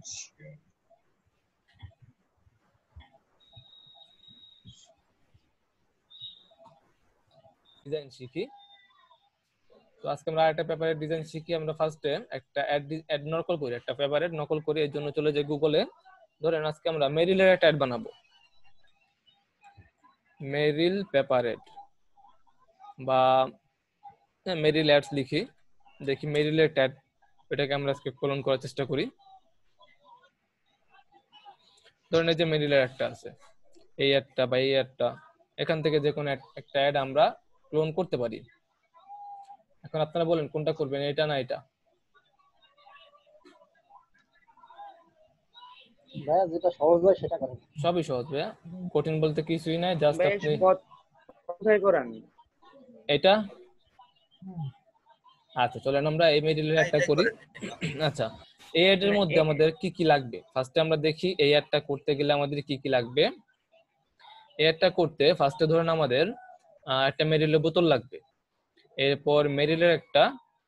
Design শিখি। তো আজকে আমরা আরেকটা পেপারের ডিজাইন শিখি। আমরা ফার্স্টে একটা অ্যাড নকল করি, একটা পেপারের নকল করি। এর জন্য চলে যাই গুগলে। ধরেন আজকে আমরা মেরিলের একটা অ্যাড বানাবো, মেরিল পেপারের বা মেরিল অ্যাডস লিখি, দেখি মেরিলের ট্যাগ, এটাকে আমরা আজকে কলন করার চেষ্টা করি। ধরেন এই যে মেরিলের একটা আছে, এই অ্যাডটা বা এই অ্যাডটা, এখান থেকে যে কোনো একটা অ্যাড আমরা ক্লোন করতে পারি। এখন আপনারা বলেন কোনটা করবেন, এটা না এটা? ভাইয়া যেটা সহজ হয় সেটা করেন। সবই সহজ ভাইয়া, কঠিন বলতে কিছুই নাই। জাস্ট আপনি কোথায় করেন এটা। আচ্ছা চলেন আমরা এই মেরিলের একটা করি। আচ্ছা, এই অ্যাডের মধ্যে আমাদের কি কি লাগবে ফার্স্টে আমরা দেখি। এই অ্যাডটা করতে গেলে আমাদের কি কি লাগবে। এই অ্যাডটা করতে ফার্স্টে ধরেন আমাদের একটা মেরিলের বোতল লাগবে। এরপর মেরিলের একটা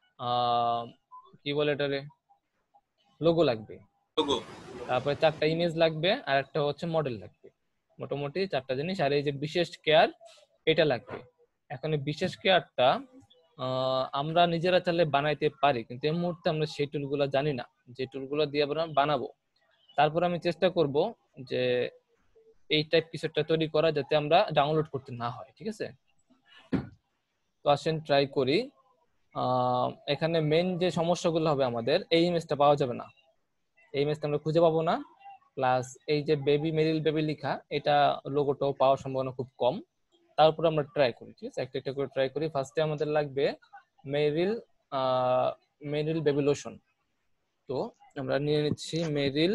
কি বলে এটারে, লোগো লাগবে। তারপরে 4টা ইমেজ লাগবে, আর একটা হচ্ছে মডেল লাগবে। মোটামুটি 4টা জিনিস। আর এই যে বিশেষ কেয়ার, এটা লাগবে। এখন এই বিশেষ কেয়ারটা আমরা নিজেরা চাইলে বানাইতে পারি, কিন্তু এই মুহূর্তে আমরা সেই টুলগুলো জানি না, যে টুলগুলো দিয়ে আমরা বানাবো। তারপর আমি চেষ্টা করব যে এই টাইপ কিছু একটা তৈরি করা, যাতে আমরা ডাউনলোড করতে না হয়। ঠিক আছে, তো আসেন ট্রাই করি। এখানে মেইন যে সমস্যাগুলো হবে আমাদের, এই ইমেজটা পাওয়া যাবে না, এই ইমেজটা আমরা খুঁজে পাবো না। প্লাস এই যে বেবি মেরিল বেবি লেখা, এটা লোগোটাও পাওয়ার সম্ভাবনা খুব কম। তারপর আমরা ট্রাই করি, ঠিক আছে, একটা একটা করে ট্রাই করি। ফার্স্টে আমাদের লাগবে মেরিল মেরিল বেবি লোশন। তো আমরা নিয়ে নিচ্ছি মেরিল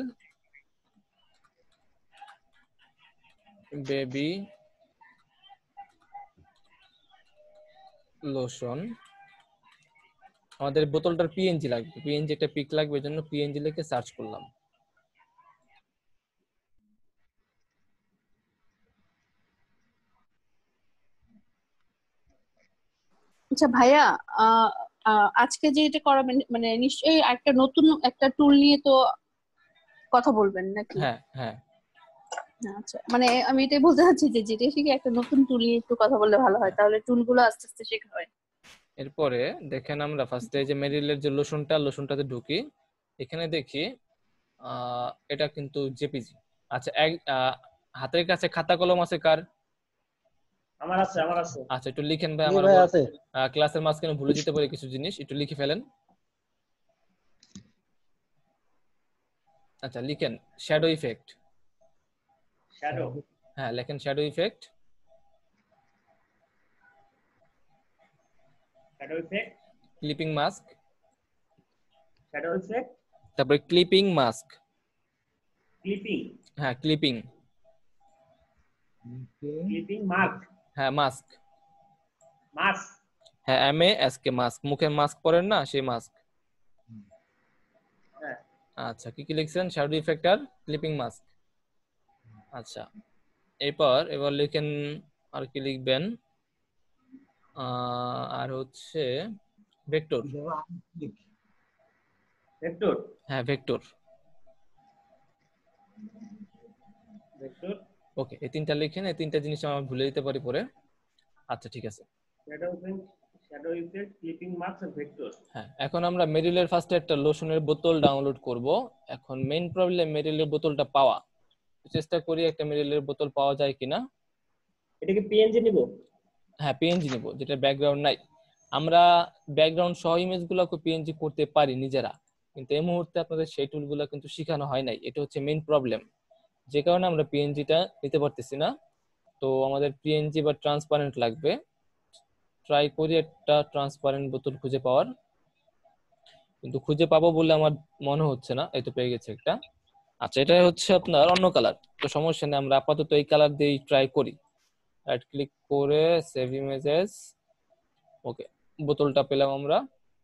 বেবি লোশন। আমাদের বোতলটার পিএনজি লাগবে, পিএনজি একটা পিক লাগবে, এজন্য পিএনজি লিখে সার্চ করলাম। আচ্ছা ভাইয়া, আজকে যে এটা করাবেন মানে নিশ্চয়ই একটা নতুন একটা টুল নিয়ে তো কথা বলবেন নাকি? হ্যাঁ হ্যাঁ। আচ্ছা, মানে আমি এটাই বলতে চাচ্ছি যে যেটা শিখে একটা নতুন টুল নিয়ে একটু কথা বললে ভালো হয়, তাহলে টুলগুলো আস্তে আস্তে শেখা হয়। এরপরে দেখেন আমরা ফার্স্টে যে মেরিলের যে লোশনটাতে ঢুকি, এখানে দেখি এটা কিন্তু জেপিজি। আচ্ছা, হাতের কাছে খাতা কলম আছে কার? আমার আছে। আচ্ছা একটু লিখেন ভাই, জি আমার ভাই আছে। ক্লাসের মাঝখানে ভুলে যেতে পারি কিছু জিনিস, একটু লিখে ফেলেন। আচ্ছা লিখেন শ্যাডো ইফেক্ট। শ্যাডো, হ্যাঁ লেখেন shadow effect. Shadow effect, clipping mask. Shadow effect, তারপরে ক্লিপিং মাস্ক। ক্লিপিং, হ্যাঁ ক্লিপিং। ক্লিপিং মাস্ক, হ্যাঁ মাস্ক। মাস্ক, হ্যাঁ MASK মাস্ক, মুখে মাস্ক পরেন না সেই মাস্ক। হ্যাঁ। আচ্ছা কি কি লিখছেন? শ্যাডো ইফেক্ট আর ক্লিপিং মাস্ক। আচ্ছা এবার লিখেন, আর কি লিখবেন? আর হচ্ছে ভেক্টর। ভেক্টর, হ্যাঁ ভেক্টর। ভেক্টর, ওকে, এই 3টা লিখেন, এই 3টা জিনিস আমরা ভুলে যেতে পারি পরে। আচ্ছা ঠিক আছে। শ্যাডো ইফেক্ট, ক্লিপিং মাস্ক আর ভেক্টর। হ্যাঁ এখন আমরা মেরিলের ফার্স্টে একটা লোশনের বোতল ডাউনলোড করব। এখন মেইন প্রবলেম মেরিলের বোতলটা পাওয়া। চেষ্টা করি একটা মেরিলের বোতল পাওয়া যায় কিনা। এটা কি পিএনজি নিব? হ্যাঁ পিএনজি নিব, যেটা ব্যাকগ্রাউন্ড নাই। আমরা ব্যাকগ্রাউন্ড সহ ইমেজগুলো পিএনজি করতে পারি নিজেরা, কিন্তু এই মুহূর্তে আপনাদের সেই টুলগুলো কিন্তু শেখানো হয় নাই। এটা হচ্ছে মেইন প্রবলেম, যে কারণে আমরা পিএনজিটা নিতে পারতেছি না। তো আমাদের পিএনজি বা ট্রান্সপারেন্ট লাগবে। ট্রাই করি একটা ট্রান্সপারেন্ট বোতল খুঁজে পাওয়ার, কিন্তু খুঁজে পাবো বলে আমার মনে হচ্ছে না। এই তো পেয়ে গেছে একটা। আচ্ছা এটা হচ্ছে আপনার অন্য কালার, তো সমস্যা নেই, আমরা আপাতত এই কালার দিয়েই ট্রাই করি। রাইট ক্লিক করে সেভ ইমেজেস। ওকে, বোতলটা পেলাম আমরা।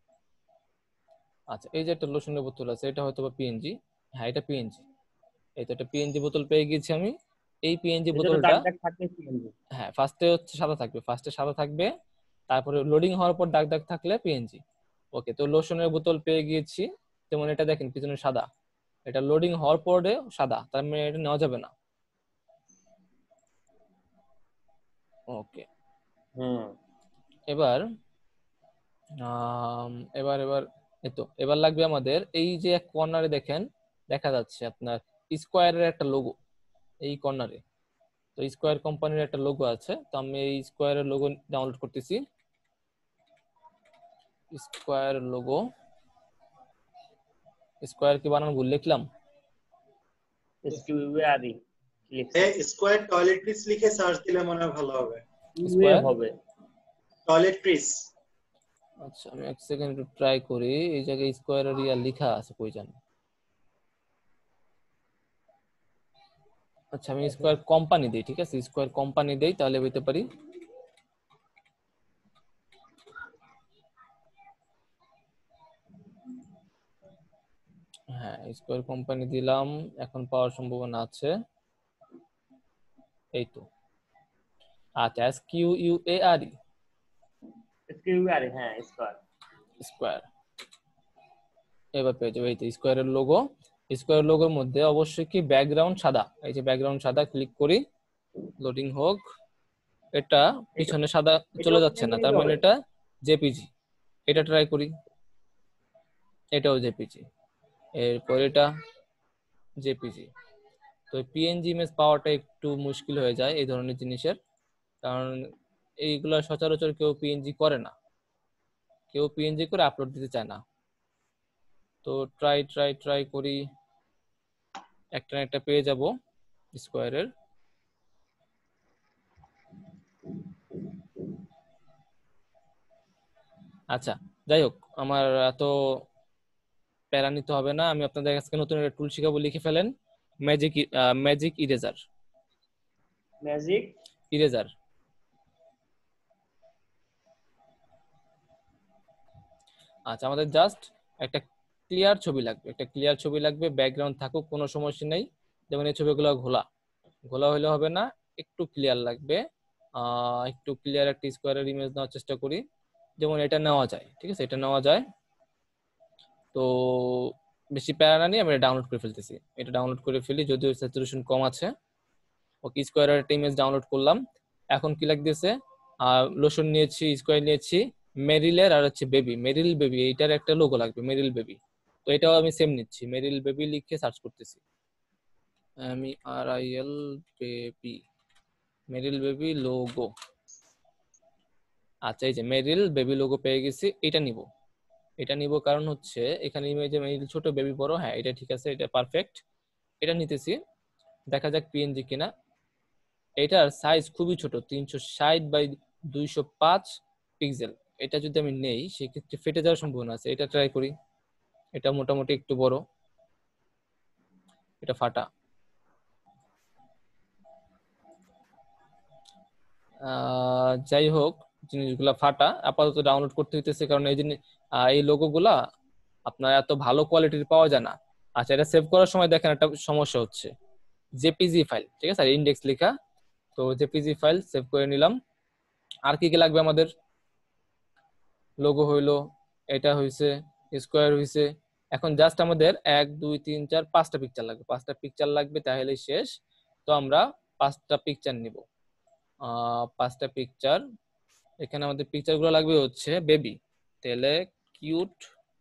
আচ্ছা এই যে একটা লোশনের বোতল আছে, এটা হয়তো বা পিএনজি। হ্যাঁ এটা পিএনজি। এই তো একটা পিএনজি বোতল পেয়ে গেছি আমি। এই পিএনজি বোতলটা হ্যাঁ ফার্স্টে হচ্ছে সাদা থাকবে, ফার্স্টে সাদা থাকবে, তারপরে লোডিং হওয়ার পর দাগ দাগ থাকলে পিএনজি। ওকে, তো লোশনের বোতল পেয়ে গিয়েছি। যেমন এটা দেখেন পিছনে সাদা, এটা লোডিং হওয়ার পরে সাদা, তার মানে এটা নেওয়া যাবে না। ওকে, এবার এবার এবার এবার লাগবে আমাদের এই যে এক কর্নারে দেখেন দেখা যাচ্ছে আপনার স্কোয়ারের একটা লোগো এই কর্নারে। তো স্কোয়ার কোম্পানির একটা লোগো আছে, তো আমি এই স্কোয়ারের লোগো ডাউনলোড করতেছি। স্কোয়ার লোগো, স্কোয়ার কি বানান ভুল লিখলাম? স্কোয়ার টয়লেট্রিস লিখে সার্চ দিলে মনে হয় ভালো হবে। স্কোয়ার হবে টয়লেট্রিস। আচ্ছা আমি এক সেকেন্ড একটু ট্রাই করি, এই জায়গায় স্কোয়ারের ইয়া লেখা আছে কই জানি। আচ্ছা আমি স্কোয়ার কোম্পানি দেই, ঠিক আছে স্কোয়ার কোম্পানি দেই তাহলে বলতে পারি। হ্যাঁ স্কোয়ার কোম্পানি দিলাম, এখন পাওয়ার সম্ভাবনা আছে। এই তো আচ্ছা SQUARE হ্যাঁ স্কয়ার। স্কোয়ার এবার পেয়ে যাবে। এই তো স্কোয়ারের লোগো। স্কোয়ার লোগোর মধ্যে অবশ্যই কি ব্যাকগ্রাউন্ড সাদা, এই যে ব্যাকগ্রাউন্ড সাদা, ক্লিক করি লোডিং হোক। এটা পিছনে সাদা চলে যাচ্ছে না, তার মানে এটা জেপিজি। এটা ট্রাই করি, এটাও জেপিজি। এরপর এটা জেপিজি। তো পিএনজি ইমেজ পাওয়াটা একটু মুশকিল হয়ে যায় এই ধরনের জিনিসের, কারণ এইগুলা সচরাচর কেউ পিএনজি করে না, কেউ পিএনজি করে আপলোড দিতে চায় না। তো ট্রাই করি, একটা না একটা পেয়ে যাব স্কোয়ারের। আচ্ছা যাই হোক, আমার এত প্যারা নিতে হবে না, আমি আপনাদের কাছে নতুন একটা টুল শিখাবো, লিখে ফেলেন ম্যাজিক ইরেজার। ইরেজার আচ্ছা আমাদের জাস্ট একটা ক্লিয়ার ছবি লাগবে, একটা ক্লিয়ার ছবি লাগবে, ব্যাকগ্রাউন্ড থাকুক কোনো সমস্যা নেই। যেমন এই ছবিগুলো ঘোলা ঘোলা হলে হবে না, একটু ক্লিয়ার লাগবে। একটু ক্লিয়ার একটা স্কোয়ারের ইমেজ নেওয়ার চেষ্টা করি, যেমন এটা নেওয়া যায়, ঠিক আছে এটা নেওয়া যায়। তো বেশি প্যারা না নিয়ে আমি এটা ডাউনলোড করে ফেলতেছি, এটা ডাউনলোড করে ফেলি, যদিও স্যাচুরেশন কম আছে। ওকে স্কোয়ারের একটা ইমেজ ডাউনলোড করলাম। এখন কি লাগতেছে, লোশন নিয়েছি, স্কোয়ার নিয়েছি, মেরিলের আর হচ্ছে বেবি, মেরিল বেবি এইটার একটা লোগো লাগবে, মেরিল বেবি। তো এটাও আমি সেম নিচ্ছি, মেরিল বেবি লিখে সার্চ করতেছি, MERIL baby, Meril baby logo. আচ্ছা এই যে মেরিল বেবি লোগো পেয়ে গেছি, এটা নিব, এটা নিব কারণ হচ্ছে এখানে ইমেজে মেরিল ছোট বেবি বড়, হ্যাঁ এটা ঠিক আছে, এটা পারফেক্ট, এটা নিতেছি। দেখা যাক পিএনজি কিনা। এটার সাইজ খুবই ছোট, 360 বাই 205 পিক্সেল। এটা যদি আমি নেই সেক্ষেত্রে ফেটে যাওয়ার সম্ভাবনা আছে, এটা ট্রাই করি। এটা মোটামুটি একটু বড়, এটা ফাটা। যাই হোক জিনিসগুলা ফাটা, আপাতত ডাউনলোড করতে হইতেছে কারণ এই জিনিস এই লোগো গুলা আপনার এত ভালো কোয়ালিটির পাওয়া যায় না। আচ্ছা এটা সেভ করার সময় দেখেন একটা সমস্যা হচ্ছে, জেপিজি ফাইল, ঠিক আছে আর ইন্ডেক্স লেখা। তো জেপিজি ফাইল সেভ করে নিলাম। আর কি কি লাগবে আমাদের, লোগো হইলো, এটা হইছে, স্কোয়ার হইছে। এখন জাস্ট আমাদের 1 2 3 4 5টা পিকচার লাগবে, 5টা পিকচার লাগবে তাহলে শেষ। তো আমরা 5টা পিকচার নিব, 5টা পিকচার। এখানে আমাদের পিকচার গুলো লাগবে হচ্ছে বেবি, তাহলে কিউট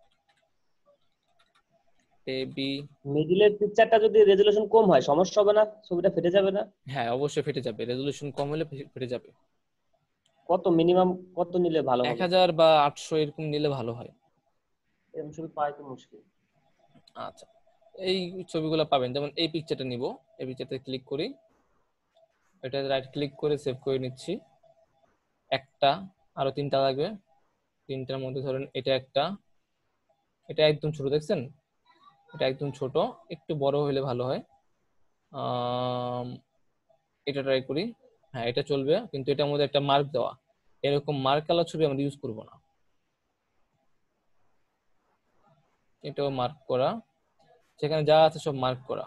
বেবি। মিডিলের পিকচারটা যদি রেজোলিউশন কম হয় সমস্যা হবে না, ছবিটা ফেটে যাবে না? হ্যাঁ অবশ্যই ফেটে যাবে, রেজলিউশন কম হলে ফেটে যাবে। কত মিনিমাম কত নিলে ভালো হবে? 1000 বা 800 এরকম নিলে ভালো হয়। এরকম ছবি পাই তো মুশকিল। আচ্ছা এই ছবিগুলো পাবেন, যেমন এই পিকচারটা নিব, এই পিকচারতে ক্লিক করি, এটা রাইট ক্লিক করে সেভ করে নিচ্ছি। একটা, আরো 3টা লাগবে, 3টার মধ্যে ধরেন এটা একটা, এটা একদম ছোট দেখছেন, এটা একদম ছোট, একটু বড় হলে ভালো হয়। এটা ট্রাই করি, হ্যাঁ এটা চলবে, কিন্তু এটার মধ্যে একটা মার্ক দেওয়া, এরকম মার্ক কালার ছবি আমরা ইউজ করব না। এটাও মার্ক করা, সেখানে যা আছে সব মার্ক করা।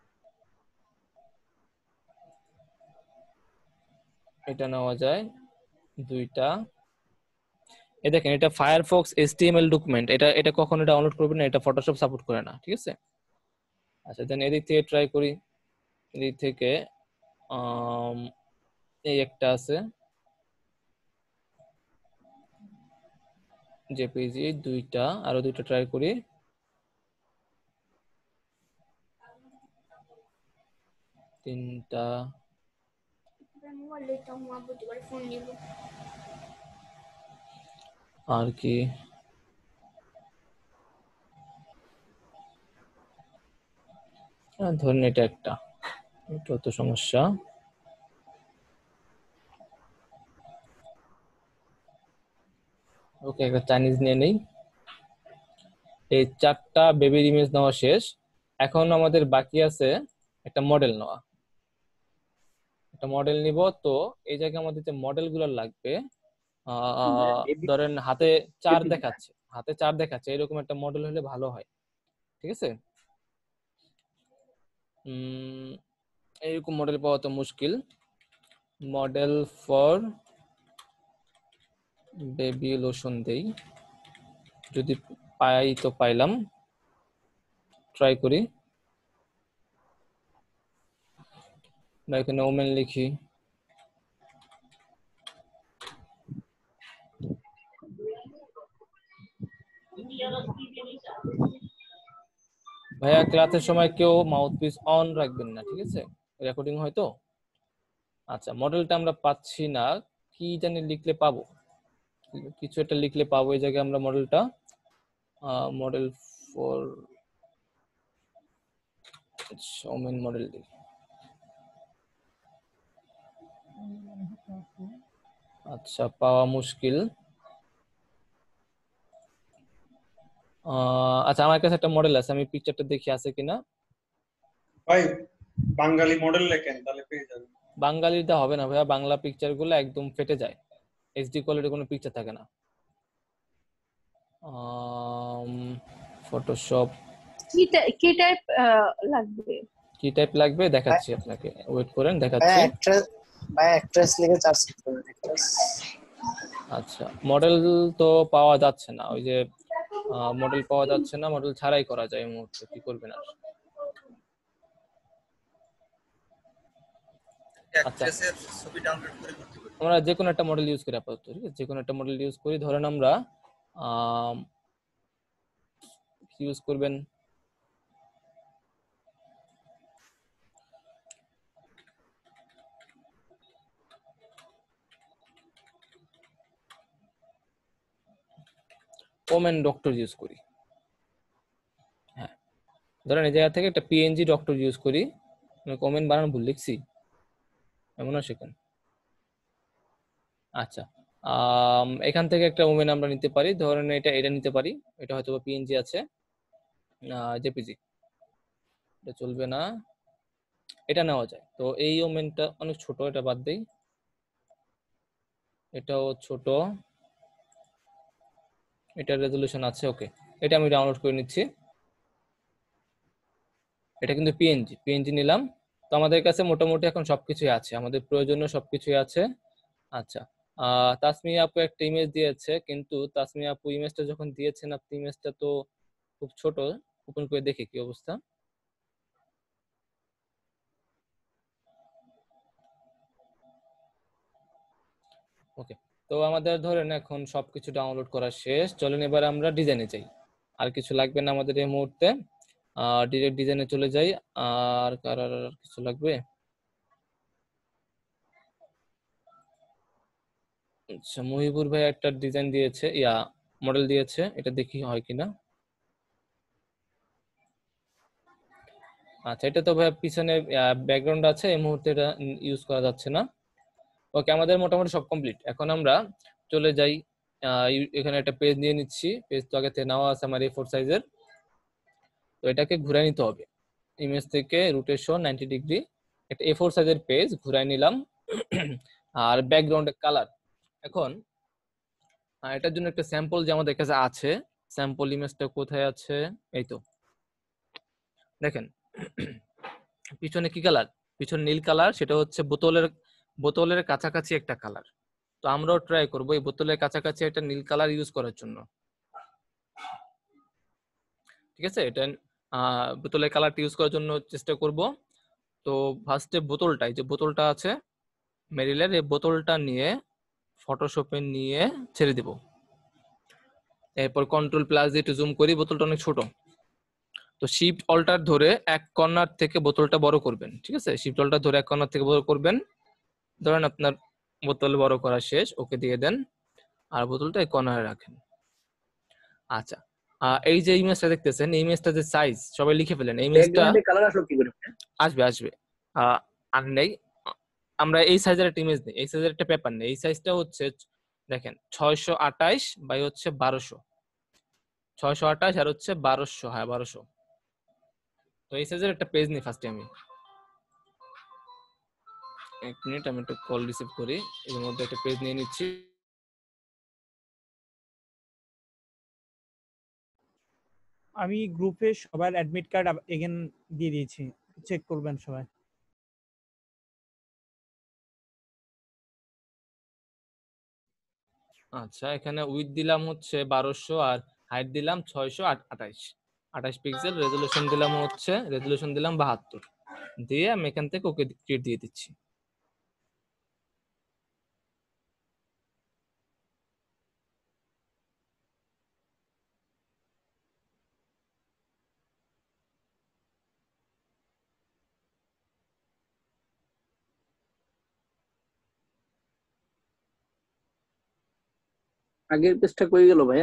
এটা নেওয়া যায় 2টা। এই দেখেন এটা ফায়ারফক্স HTML ডকুমেন্ট, এটা কখনো ডাউনলোড করবেন না, এটা ফটোশপ সাপোর্ট করে না, ঠিক আছে। আচ্ছা দেন এদিক থেকে ট্রাই করি, এদিক থেকে এই একটা আছে জেপিজি, দুইটা, আরো দুইটা ট্রাই করি। তিনটা, আর কি ধরেন এটা একটা, এটা তো সমস্যা। ওকে, একটা চাইনিজ নিয়ে নেই। এই 4টা বেবির ইমেজ নেওয়া শেষ। এখন আমাদের বাকি আছে একটা মডেল নেওয়া। একটা মডেল নিব, তো এই জায়গায় আমাদের যে মডেল গুলো লাগবে, ধরেন হাতে 4 দেখাচ্ছে, হাতে 4 দেখাচ্ছে, এরকম একটা মডেল হলে ভালো হয়। ঠিক আছে, এইরকম মডেল পাওয়া তো মুশকিল। মডেল ফর বেবি লোশন দেই, যদি পাই তো পাইলাম, ট্রাই করি। বা এখানে ওমেন লিখি। ভাইয়া ক্লাসের সময় কেউ মাউথপিস অন রাখবেন না, ঠিক আছে, রেকর্ডিং হয় তো। আচ্ছা, মডেলটা আমরা পাচ্ছি না, কি জানি লিখলে পাবো, কিছু একটা লিখলে পাবো এই জায়গায় আমরা মডেলটা। মডেল ফর ওমেন মডেল দিই। আচ্ছা, পাওয়া মুশকিল। আচ্ছা, আমার কাছে একটা মডেল আছে, আমি পিকচারটা দেখি আছে কিনা। ভাই বাঙালি মডেল লেখেন, তাহলে পেয়ে যাবেন। বাঙালিটা হবে না ভাইয়া, বাংলা পিকচার গুলো একদম ফেটে যায়, এইচডি কোয়ালিটির কোনো পিকচার থাকে না। ফটোশপ কি টাইপ লাগবে? কি টাইপ লাগবে দেখাচ্ছি আপনাকে, ওয়েট করেন দেখাচ্ছি। অ্যাক্ট্রেস লিখে সার্চ করুন। আচ্ছা, মডেল তো পাওয়া যাচ্ছে না, ওই যে মডেল পাওয়া যাচ্ছে না, মডেল ছাড়াই করা যায় এই মুহূর্তে, কি করবেন আর। আচ্ছা, আমরা যে কোনো একটা মডেল ইউজ করি আপাতত, ঠিক আছে, যে কোনো একটা মডেল ইউজ করি। ধরেন আমরা কি ইউজ করবেন, ওমেন ডক্টর ইউজ করি। হ্যাঁ, ধরেন এই জায়গা থেকে একটা পিএনজি ডক্টর ইউজ করি। ওমেন বানানো ভুল লিখছি, এমন শেখেন। আচ্ছা, এখান থেকে একটা ওমেন আমরা নিতে পারি, ধরেন এটা নিতে পারি, এটা হয়তো পিএনজি আছে, জেপিজি, এটা চলবে না, এটা নেওয়া যায়। তো এই ওমেনটা অনেক ছোট, এটা বাদ দেই, এটাও ছোট, এটার রেজলিউশন আছে, ওকে, এটা আমি ডাউনলোড করে নিচ্ছি। এটা কিন্তু পিএনজি নিলাম। তো আমাদের কাছে মোটামুটি এখন সবকিছুই আছে, আমাদের প্রয়োজনীয় সবকিছুই আছে। আচ্ছা, তাসমিয়া আপু একটা ইমেজ দিয়েছে, কিন্তু তাসমিয়া আপু ইমেজটা যখন দিয়েছেন আপনি, ইমেজটা তো খুব ছোট, ওপেন করে দেখি কি অবস্থা। ওকে, তো আমাদের ধরেন এখন সবকিছু ডাউনলোড করা শেষ, চলেন এবার আমরা ডিজাইনে যাই। আর কিছু লাগবে না আমাদের এই মুহূর্তে, ডিরেক্ট ডিজাইনে চলে যাই। আর কার কিছু লাগবে? আচ্ছা, মহিবুর ভাই একটা ডিজাইন দিয়েছে, মডেল দিয়েছে, এটা দেখি হয় কিনা। আচ্ছা, এটা তো ভাই পিছনে ব্যাকগ্রাউন্ড আছে, এই মুহূর্তে এটা ইউজ করা যাচ্ছে না। ওকে, আমাদের মোটামুটি সব কমপ্লিট। এখন আমরা চলে যাই, এখানে একটা পেজ নিয়ে নিচ্ছি, পেজ তো আগে থেকে নেওয়া আছে আমার A4 সাইজের, তো এটাকে ঘুরাই নিতে হবে ইমেজ থেকে, রোটেশন 90 ডিগ্রি, একটা A4 সাইজের পেজ ঘুরাই নিলাম। আর ব্যাকগ্রাউন্ডের কালার, এখন এটার জন্য একটা স্যাম্পল যে আমাদের কাছে আছে, স্যাম্পল ইমেজটা কোথায় আছে, এই তো দেখেন, পিছনে কি কালার, পিছনে নীল কালার, সেটা হচ্ছে বোতলের কাছাকাছি একটা কালার। তো আমরাও ট্রাই করবো এই বোতলের কাছাকাছি একটা নীল কালার ইউজ করার জন্য। ঠিক আছে, এটা বোতলের কালারটা ইউজ করার জন্য চেষ্টা করব। তো ফার্স্টে বোতলটাই যে বোতলটা আছে মেরিলের, এই বোতলটা নিয়ে ফটোশপে নিয়ে ছেড়ে দিব। এরপর কন্ট্রোল প্লাস দিয়ে একটু জুম করি, বোতলটা অনেক ছোট। তো শিফট অল্টার ধরে এক কর্নার থেকে বোতলটা বড় করবেন, ঠিক আছে? শিফট অল্টার ধরে এক কর্নার থেকে বড় করবেন। ধরেন আপনার বোতল বড় করা শেষ, ওকে দিয়ে দেন, আর বোতলটা এই কর্নারে রাখেন। আচ্ছা, এই যে ইমেজটা দেখতেছেন, এই ইমেজটা যে সাইজ সবাই লিখে ফেলেন। এই ইমেজটা ব্যাকগ্রাউন্ডে কালার আসলো কি করে? আসবে আসবে আর নেই, আমরা এই সাইজের একটা ইমেজ নেই, এই সাইজের একটা পেপার নেই। এই সাইজটা হচ্ছে দেখেন 628 বাই হচ্ছে 1200, 628 আর হচ্ছে 1200, হ্যাঁ 1200। তো এই সাইজের একটা পেজ নিই ফার্স্টে আমি। এক মিনিট, আমি একটা কল রিসিভ করি, এর মধ্যে একটা পেজ নিয়ে নিচ্ছি। আমি গ্রুপে সবার অ্যাডমিট কার্ড এগেন দিয়ে দিয়েছি, চেক করবেন সবাই। আচ্ছা, এখানে উইথ দিলাম হচ্ছে 1200 আর হাইট দিলাম 628 পিক্সেল, রেজুলেশন দিলাম হচ্ছে 72 দিয়ে আমি এখান থেকে ওকে ক্রিয়েট দিয়ে দিচ্ছি। আগের পেজটা কই গেল ভাইয়া?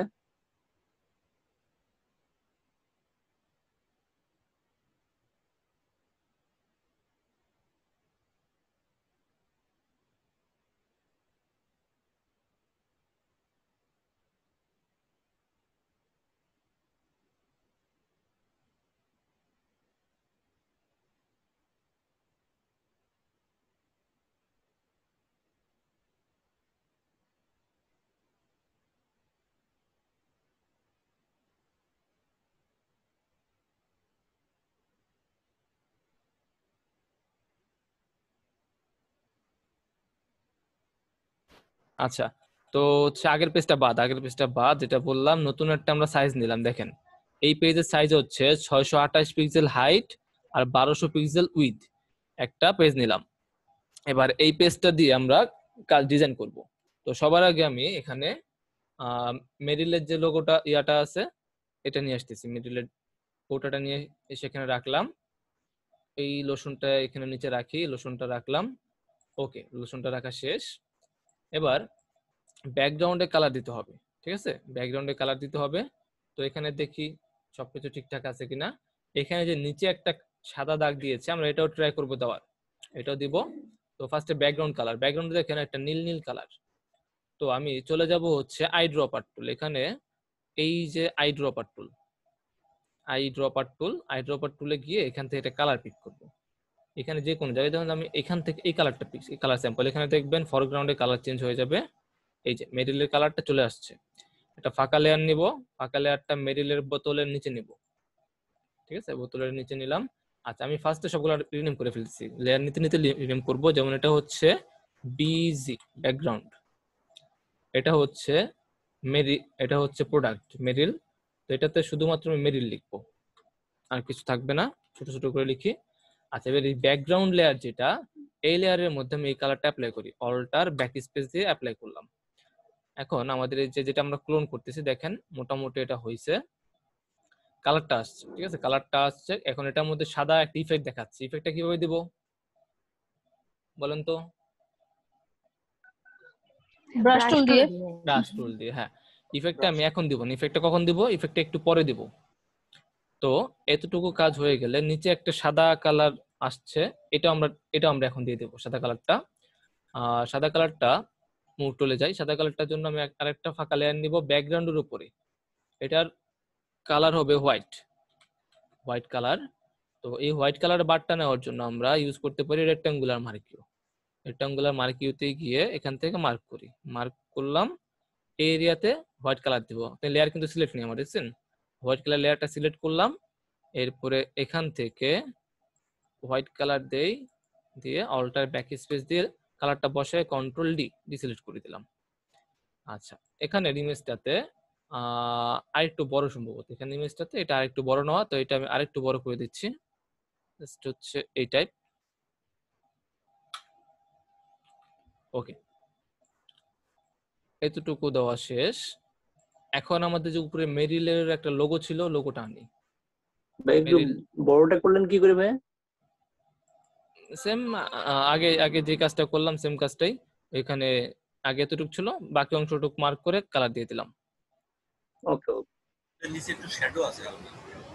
আচ্ছা, তো হচ্ছে আগের পেজটা বাদ, যেটা বললাম নতুন একটা আমরা সাইজ নিলাম। দেখেন এই পেজের সাইজ হচ্ছে 628 পিক্সেল হাইট আর 1200 পিক্সেল উইথ একটা পেজ নিলাম। এবার এই পেজটা দিয়ে আমরা কাজ ডিজাইন করব। তো সবার আগে আমি এখানে মেরিলের যে লোগোটা ইয়াটা আছে এটা নিয়ে আসতেছি, মেরিলের ফটোটা নিয়ে এসে এখানে রাখলাম। এই লোশনটা এখানে নিচে রাখি, লোশনটা রাখলাম, ওকে লোশনটা রাখা শেষ। এবার ব্যাকগ্রাউন্ডে কালার দিতে হবে, ঠিক আছে? ব্যাকগ্রাউন্ডে কালার দিতে হবে। তো এখানে দেখি সবকিছু ঠিকঠাক আছে কিনা। এখানে যে নিচে একটা সাদা দাগ দিয়েছে, আমরা এটাও ট্রাই করব দেওয়ার, এটাও দিব। তো ফার্স্টে ব্যাকগ্রাউন্ড কালার, ব্যাকগ্রাউন্ডে দেখেন একটা নীল নীল কালার। তো আমি চলে যাব হচ্ছে আই ড্রপার টুল, এখানে এই যে আই ড্রপার টুলে গিয়ে এখান থেকে একটা কালার পিক করব। এখানে যে কোনো জায়গায় যখন আমি এখান থেকে এই কালারটা পিক, এই কালার স্যাম্পল, এখানে দেখবেন ফরগ্রাউন্ডে কালার চেঞ্জ হয়ে যাবে। এই যে মেরিলের কালারটা চলে আসছে। একটা ফাঁকা লেয়ার নিব, ফাঁকা লেয়ারটা মেরিলের বোতলের নিচে নিব, ঠিক আছে? বোতলের নিচে নিলাম। আচ্ছা, আমি ফার্স্টে সবগুলো রিনেম করে ফেলছি, লেয়ার নিতে নিতে রিনেম করব। যেমন এটা হচ্ছে বিজি ব্যাকগ্রাউন্ড, এটা হচ্ছে এটা হচ্ছে প্রোডাক্ট মেরিল। তো এটাতে শুধুমাত্র আমি মেরিল লিখবো, আর কিছু থাকবে না, ছোট ছোট করে লিখি। আচ্ছা, এবার এই ব্যাকগ্রাউন্ড লেয়ার যেটা, এই লেয়ারের মধ্যে আমি এই কালারটা অ্যাপ্লাই করি, অল্টার ব্যাক স্পেস দিয়ে অ্যাপ্লাই করলাম। এখন আমাদের এই যেটা আমরা ক্লোন করতেছি, দেখেন মোটামুটি এটা হয়েছে, কালারটা আসছে, ঠিক আছে? কালারটা আসছে। এখন এটার মধ্যে সাদা একটা ইফেক্ট দেখাচ্ছে, ইফেক্টটা কিভাবে দিব বলেন তো? ব্রাশ টুল দিয়ে। ব্রাশ টুল দিয়ে, হ্যাঁ। ইফেক্টটা আমি এখন দিব না, ইফেক্টটা কখন দিব? ইফেক্টটা একটু পরে দিব। তো এতটুকু কাজ হয়ে গেলে নিচে একটা সাদা কালার আসছে, এটা আমরা এখন দিয়ে দেবো সাদা কালারটা। সাদা কালারটা মুভ টুলে যাই, সাদা কালারটার জন্য আমি আরেকটা ফাঁকা লেয়ার নিব ব্যাকগ্রাউন্ডের উপরে, এটার কালার হবে হোয়াইট কালার। তো এই হোয়াইট কালার বারটা নেওয়ার জন্য আমরা ইউজ করতে পারি রেক্টাঙ্গুলার মার্কিউতে গিয়ে এখান থেকে মার্ক করি, মার্ক করলাম। এই এরিয়াতে হোয়াইট কালার দিব। আপনি লেয়ার কিন্তু সিলেক্ট নেই আমার, দেখছেন? হোয়াইট কালার লেয়ারটা সিলেক্ট করলাম, এরপরে এখান থেকে হোয়াইট কালার দিয়ে অল্টার ব্যাক স্পেস দিয়ে কালারটা বসায় কন্ট্রোল ডি সিলেক্ট করে দিলাম। আচ্ছা, এখানে ইমেজটাতে আরেকটু বড় সম্ভবত এখানে ইমেজটাতে এটা আরেকটু বড় নেওয়া, তো এটা আমি আরেকটু বড় করে দিচ্ছি। জাস্ট হচ্ছে এই টাইপ। ওকে, এতটুকু দেওয়া শেষ। এখন আমাদের যে উপরে মেরিলের একটা লোগো ছিল, লোগোটা আনি। ভাই একটু মেরিল বড়টা করলেন কি করে ভাই? সেম আগে আগে যে কাজটা করলাম সেম কাজটাই। এখানে আগে এতটুকু ছিল, বাকি অংশটুকু মার্ক করে কালার দিয়ে দিলাম। ওকে ওকে। নিচে একটু শ্যাডো আছে হালকা।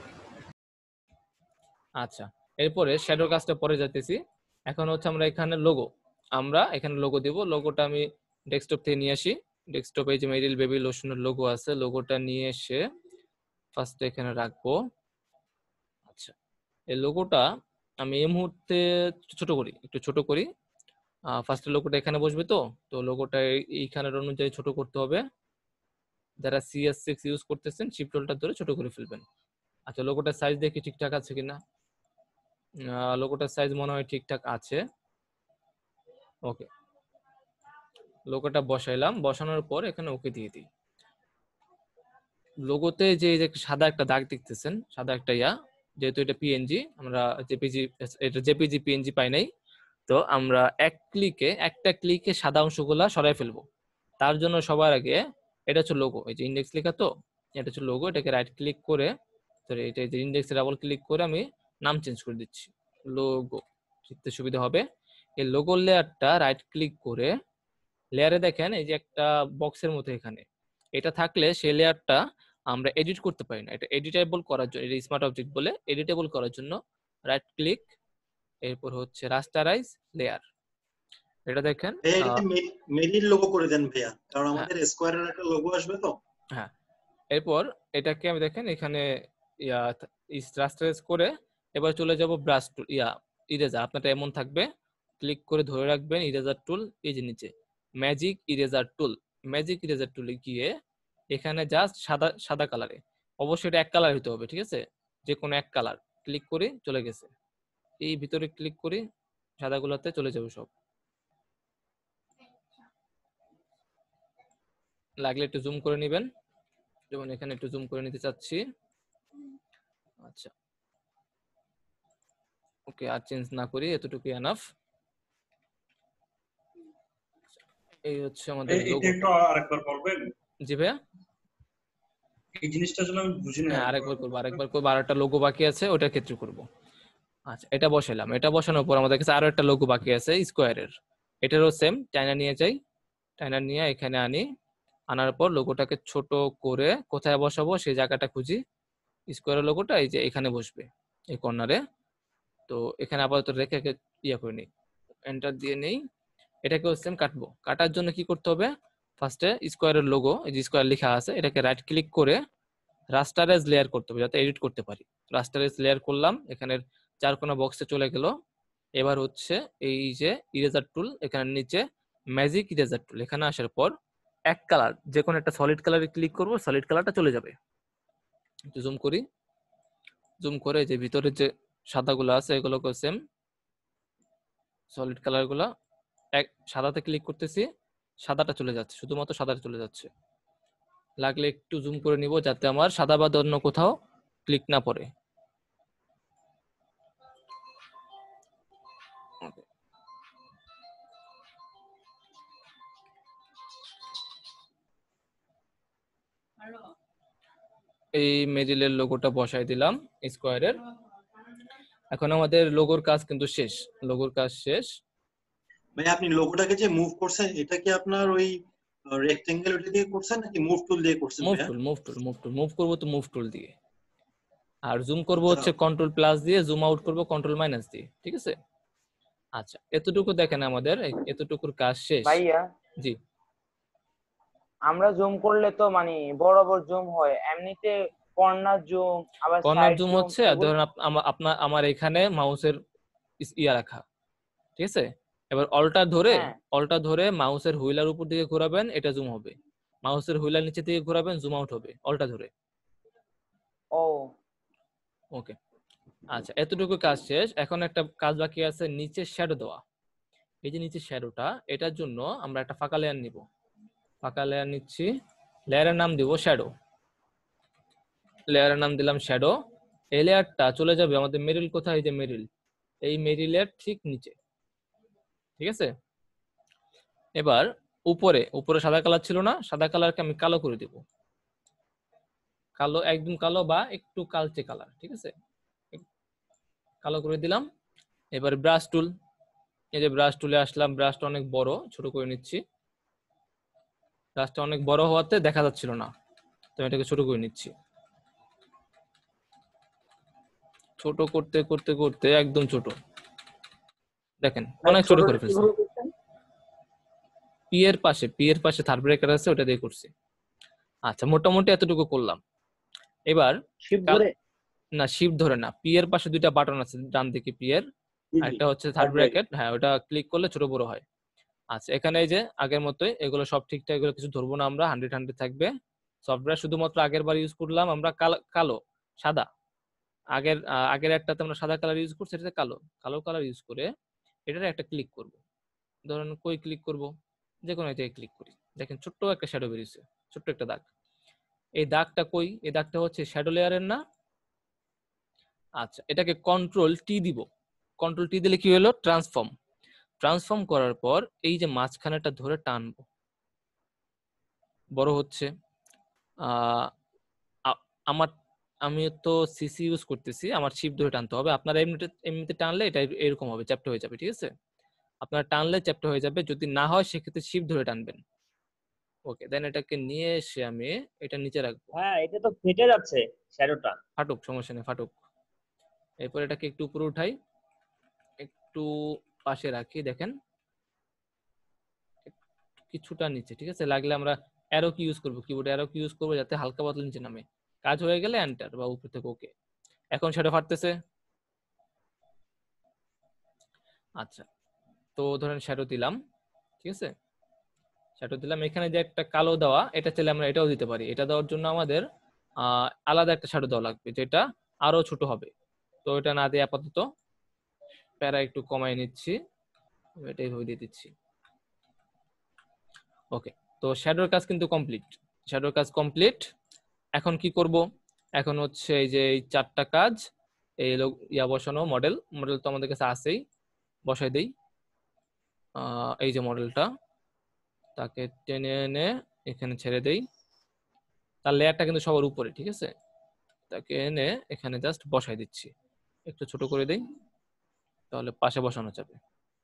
আচ্ছা, এরপরে শ্যাডো কাজটা পরে যাইতেছি। এখন হচ্ছে আমরা এখানে লোগো, আমরা এখানে লোগো দিব। লোগোটা আমি ডেস্কটপ থেকে নিয়ে আসি। ডেস্কটপে যে মেরিল বেবি লোশনের লোগো আছে, লোগোটা নিয়ে এসে ফার্স্ট এখানে রাখবো। আচ্ছা, এই লোগোটা আমি এই মুহূর্তে ছোট করি, একটু ছোট করি। ফার্স্ট লোগোটা এখানে বসবে, তো তো লোগোটা এইখানের অনুযায়ী ছোট করতে হবে। যারা CS6 ইউজ করতেছেন শিফট হোল্ডার ধরে ছোট করে ফেলবেন। আচ্ছা, লোগোটার সাইজ দেখি ঠিকঠাক আছে কিনা। লোগোটার সাইজ মনে হয় ঠিকঠাক আছে। ওকে, লোগোটা বসাইলাম, বসানোর পর এখানে ওকে দিয়ে দিই। লোগোতে যে সাদা একটা দাগ দেখতেছেন, সাদা একটা যেহেতু এটা PNG, আমরা জেপিজি PNG পাই নাই, তো আমরা একটা ক্লিকে সাদা অংশগুলা সরাই ফেলবো। তার জন্য সবার আগে এটা হচ্ছে লোগো, এই যে ইন্ডেক্স লেখা, তো এটা হচ্ছে লোগো। এটাকে রাইট ক্লিক করে, সরি এটা যে ইন্ডেক্সে ডাবল ক্লিক করে আমি নাম চেঞ্জ করে দিচ্ছি, লোগো, চিনতে সুবিধা হবে। এই লোগোর লেয়ারটা রাইট ক্লিক করে, লেয়ারে দেখেন এই যে একটা বক্সের মতো এখানে, এটা থাকলে সেই লেয়ারটা আমরা এডিট করতে পারি না। এটা এডিটেবল করার জন্য, এটা স্মার্ট অবজেক্ট বলে, এডিটেবল করার জন্য রাইট ক্লিক, এরপর হচ্ছে রাস্টারাইজ লেয়ার। এটা দেখেন মেরিল লোগো করে দেন ভাইয়া, কারণ আমাদের স্কয়ারের একটা লোগো আসবে তো। হ্যাঁ, এরপর এটাকে আমি দেখেন এখানে রাস্টারাইজ করে, এবার চলে যাব ব্রাশ টুল, ইরেজার। আপনারটা এমন থাকবে, ক্লিক করে ধরে রাখবেন ইরেজার টুল, এই যে নিচে magic eraser tool. Magic eraser টুলে গিয়ে এখানে জাস্ট সাদা সাদা কালারে, অবশ্যই এটা এক কালার হতে হবে, ঠিক আছে, যে কোনো এক কালার। ক্লিক করে চলে গেছে, এই ভিতরে ক্লিক করি, সাদাগুলোতে চলে যাবে সব। লাগলে একটু জুম করে নেবেন, যেমন এখানে একটু জুম করে নিতে চাচ্ছি। আচ্ছা, ওকে, আর চেঞ্জ না করি, এতটুকু এনাফ। এই হচ্ছে আমাদের লোগো। একটু আরেকবার বলবেন? জি ভাইয়া, এই জিনিসটা যেন আমি বুঝি না। হ্যাঁ, আরেকবার করবো। আর একটা লোগো বাকি আছে, ওটার ক্ষেত্রে করব। আচ্ছা, এটা বসাইলাম। এটা বসানোর পর আমাদের কাছে আরো একটা লোগো বাকি আছে স্কোয়ারের, এটারও সেম। টাইনা নিয়ে যাই, টাইনা নিয়ে এখানে আনি, আনার পর লোগোটাকে ছোট করে কোথায় বসাবো সেই জায়গাটা খুঁজি। স্কোয়ারের লোগোটা এই যে এখানে বসবে, এই কর্নারে। তো এখানে আপাতত রেখে করে নিই, এন্টার দিয়ে নেই। এটাকেও সেম কাটবো। কাটার জন্য কি করতে হবে, ফার্স্টে স্কোয়ারের লোগো, এই যে স্কোয়ার লেখা আছে, এটাকে রাইট ক্লিক করে রাস্টারাইজ লেয়ার করতে হবে, যাতে এডিট করতে পারি। রাস্টারাইজ লেয়ার করলাম, এখানের চার কোনা বক্সে চলে গেল। এবার হচ্ছে এই যে ইরেজার টুল, এখানে নিচে ম্যাজিক ইরেজার টুল, এখানে আসার পর এক কালার, যে কোনো একটা সলিড কালারে ক্লিক করব, সলিড কালারটা চলে যাবে। জুম করি, জুম করে যে ভিতরে যে সাদাগুলো আছে এগুলোকে সেম সলিড কালার গুলা সাদাতে ক্লিক করতেছি, সাদাটা চলে যাচ্ছে, শুধুমাত্র সাদাটা চলে যাচ্ছে। লাগলে একটু জুম করে নিব, যাতে আমার সাদা বা অন্য কোথাও ক্লিক না পড়ে। এই মেরিলের লোগোটা বসাই দিলাম স্কোয়ারের। এখন আমাদের লোগোর কাজ কিন্তু শেষ, লোগোর কাজ শেষ। ভাই আপনি লোগোটাকে যে মুভ করছেন, এটা কি আপনার ওই রেক্টেঙ্গেল ওটা দিয়ে করছেন নাকি মুভ টুল দিয়ে করছেন? মুভ করবো তো মুভ টুল দিয়ে, আর জুম করব হচ্ছে কন্ট্রোল প্লাস দিয়ে, জুম আউট করব কন্ট্রোল মাইনাস দিয়ে, ঠিক আছে। আচ্ছা, এতটুকু দেখেন আমাদের এতটুকুর কাজ শেষ। ভাইয়া, জি, আমরা জুম করলে তো মানে বরাবর জুম হয়, এমনিতে কর্নার জুম, আবার কর্নার জুম হচ্ছে ধরুন আমার এখানে মাউসের রাখা, ঠিক আছে। এবার অল্টা ধরে মাউসের হুইলার উপর দিকে ঘোরাবেন, এটা জুম হবে। মাউসের হুইলার নিচে দিকে ঘোরাবেন, জুম আউট হবে অল্টা ধরে। ওকে, আচ্ছা, এতটুকু কাজ শেষ। এখন একটা কাজ বাকি আছে, নিচে শ্যাডো দেওয়া। এই যে নিচে শ্যাডোটা, এটার জন্য আমরা একটা ফাঁকা লেয়ার নিব। ফাঁকা লেয়ার নিচ্ছি, লেয়ারের নাম দিব শ্যাডো, লেয়ারের নাম দিলাম শ্যাডো। এই লেয়ারটা চলে যাবে আমাদের মেরিল কোথায়, এই যে মেরিল, এই মেরিলের ঠিক নিচে, ঠিক আছে। এবার উপরে উপরে সাদা কালার ছিল না, সাদা কালারকে আমি কালো করে দিব, কালো, একদম কালো বা একটু কালচে কালার, ঠিক আছে, কালো করে দিলাম। এবার ব্রাশ টুল, এই যে ব্রাশ টুলে আসলাম, ব্রাশটা অনেক বড়, ছোট করে নিচ্ছি। ব্রাশটা অনেক বড় হওয়াতে দেখা যাচ্ছিল না, তো এটাকে ছোট করে নিচ্ছি। ছোট করতে করতে করতে একদম ছোট, দেখেন অনেক ছোট করে ফেলছি। পি এর পাশে থার্ড ব্রেকার আছে, ওটা দিয়ে করছি। আচ্ছা, মোটামুটি এতটুকু করলাম। এবার শিফট ধরে না, শিফট ধরে না, পি এর পাশে দুইটা বাটন আছে ডান দিকে, পি এর, একটা হচ্ছে থার্ড ব্র্যাকেট, হ্যাঁ ওটা ক্লিক করলে ছোট বড় হয়। আচ্ছা, এখানে এই যে আগের মতোই এগুলো সব ঠিকঠাক, এগুলো কিছু ধরবো না আমরা, 100 থাকবে। সফটওয়্যার শুধুমাত্র আগের বার ইউজ করলাম আমরা কালো সাদা, আগের একটাতে আমরা সাদা কালার ইউজ করছি, এটাতে কালো কালো কালার ইউজ করে এটার একটা ক্লিক করব। ধরুন কই ক্লিক করব, যে কোনো জায়গায় ক্লিক করি, দেখেন ছোট্ট একটা শ্যাডো বেরিয়েছে, ছোট্ট একটা দাগ। এই দাগটা কই, এই দাগটা হচ্ছে শ্যাডো লেয়ারের না। আচ্ছা, এটাকে কন্ট্রোল টি দিব, কন্ট্রোল টি দিলে কি হলো, ট্রান্সফর্ম। ট্রান্সফর্ম করার পর এই যে মাঝখানেটা ধরে টানবো, বড় হচ্ছে। আমার, আমি তো সিসি ইউজ করতেছি, আমার শিফট ধরে টানতে হবে। আপনারা এমনিতে টানলে এটা এরকম হবে, চ্যাপ্টা হয়ে যাবে, ঠিক আছে। আপনারা টানলে চ্যাপ্টা হয়ে যাবে, যদি না হয় সেক্ষেত্রে শিফট ধরে টানবেন। ওকে, দেন এটাকে নিয়ে এসে আমি এটা নিচে রাখবো। হ্যাঁ, এটা তো ফেটে যাচ্ছে শ্যাডোটা। ফাটুক, সমস্যা নেই, ফাটুক। এরপর এটাকে একটু উপরে উঠাই, একটু পাশে রাখি, দেখেন কিছুটা নিচে, ঠিক আছে। লাগলে আমরা অ্যারো কি ইউজ করবো, কিবোর্ডে অ্যারো কি ইউজ করবো, যাতে হালকা পাতলা নিচে নামে। কাজ হয়ে গেলে এন্টার বা উপর থেকে ওকে। এখন সেটা ফাটতেছে। আচ্ছা, তো ধরেন শ্যাডো দিলাম, ঠিক আছে, শ্যাডো দিলাম। এখানে যে একটা কালো দেওয়া, এটা চাইলে আমরা এটাও দিতে পারি। এটা দেওয়ার জন্য আমাদের আলাদা একটা শ্যাডো দেওয়া লাগবে, যেটা আরো ছোট হবে। তো এটা না দিয়ে আপাতত প্যারা একটু কমাই নিচ্ছি, এটাই ভাবে দিয়ে দিচ্ছি। ওকে, তো শ্যাডোর কাজ কিন্তু কমপ্লিট, শ্যাডোর কাজ কমপ্লিট। এখন কি করব, এখন হচ্ছে এই যে এই চারটা কাজ, এই ইয়া বসানো, মডেল তো আমাদের কাছে আছেই, বসাই দেই। এই যে মডেলটা, তাকে টেনে এনে এখানে ছেড়ে দেই। তার লেয়ারটা কিন্তু সবার উপরে, ঠিক আছে, তাকে এনে এখানে জাস্ট বসাই দিচ্ছি, একটু ছোট করে দেই, তাহলে পাশে বসানো যাবে।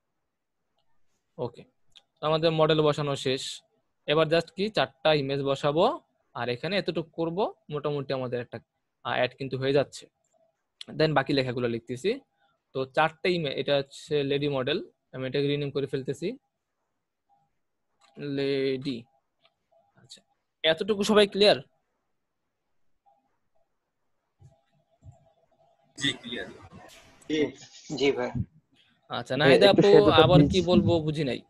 ওকে, আমাদের মডেল বসানো শেষ। এবার জাস্ট কি চারটা ইমেজ বসাবো, আর এখানে এতটুকু করব, মোটামুটি আমাদের একটা অ্যাড কিন্তু হয়ে যাচ্ছে। দেন বাকি লেখাগুলো লিখতেছি। তো চারটা ইমেজ, এটা হচ্ছে লেডি মডেল, আমি এটাকে রিনেম করে ফেলতেছি লেডি। আচ্ছা, এতটুকু সবাই ক্লিয়ার? জি ক্লিয়ার। জি ভাই। আচ্ছা, নাহিদা একটু আপু শ্যাডোটা আবার প্লিজ, কি বলবো বুঝি নাই।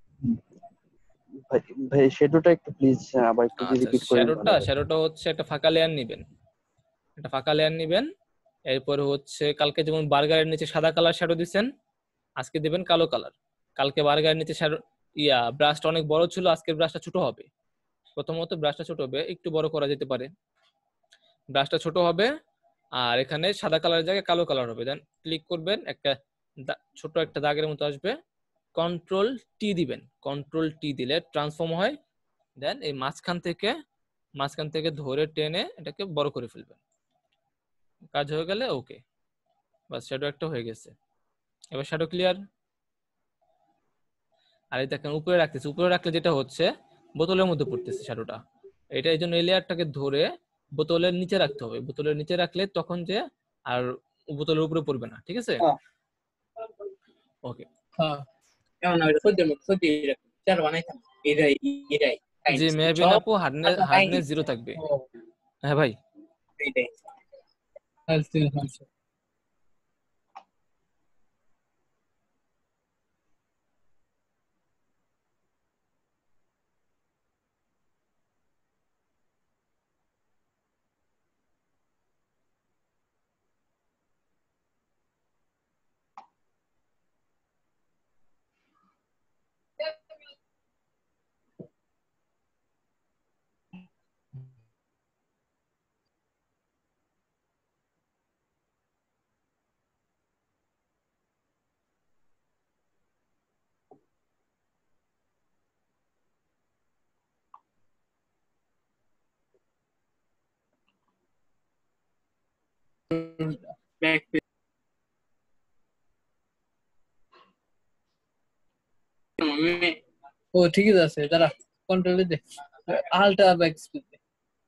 ভাই ভাই শ্যাডোটা একটু প্লিজ আবার একটু যদি আচ্ছা, রিপিট করেন ভালো হয়। শ্যাডোটা হচ্ছে একটা ফাঁকা লেয়ার নিবেন, একটা ফাঁকা লেয়ার নিবেন। এরপরে হচ্ছে কালকে যেমন বার্গারের নিচে সাদা কালার শ্যাডো দিচ্ছেন, আজকে দিবেন কালো কালার। কালকে বার্গারের নিচে শ্যাডো ব্রাশটা অনেক বড় ছিল, আজকের ব্রাশটা ছোট হবে। প্রথমত ব্রাশটা ছোট হবে, একটু বড় করা যেতে পারে, ব্রাশটা ছোট হবে। আর এখানে সাদা কালারের জায়গায় কালো কালার হবে। দেন ক্লিক করবেন, একটা ছোট একটা দাগের মতো আসবে, কন্ট্রোল টি দিবেন। কন্ট্রোল টি দিলে ট্রান্সফর্ম হয়। দেন এই মাঝখান থেকে ধরে টেনে এটাকে বড় করে ফেলবেন। কাজ হয়ে গেলে ওকে, বাস শ্যাডো একটা হয়ে গেছে। এবার শ্যাডো ক্লিয়ার। আর এই দেখেন উপরে রাখতেছি, উপরে রাখলে যেটা হচ্ছে বোতলের মধ্যে পড়তেছে শ্যাডোটা। এটা এই জন্য এই লেয়ারটাকে ধরে বোতলের নিচে রাখতে হবে, বোতলের নিচে রাখলে তখন যে আর বোতলের উপরে পড়বে না, ঠিক আছে। ওকে, জি মেহবিন আপু, হার্ডনেস 0 থাকবে। হ্যাঁ ভাই, ব্যাক ও ঠিকই আছে, দাঁড়া কন্ট্রোলে দে, আলটা ব্যাক স্পেস দে।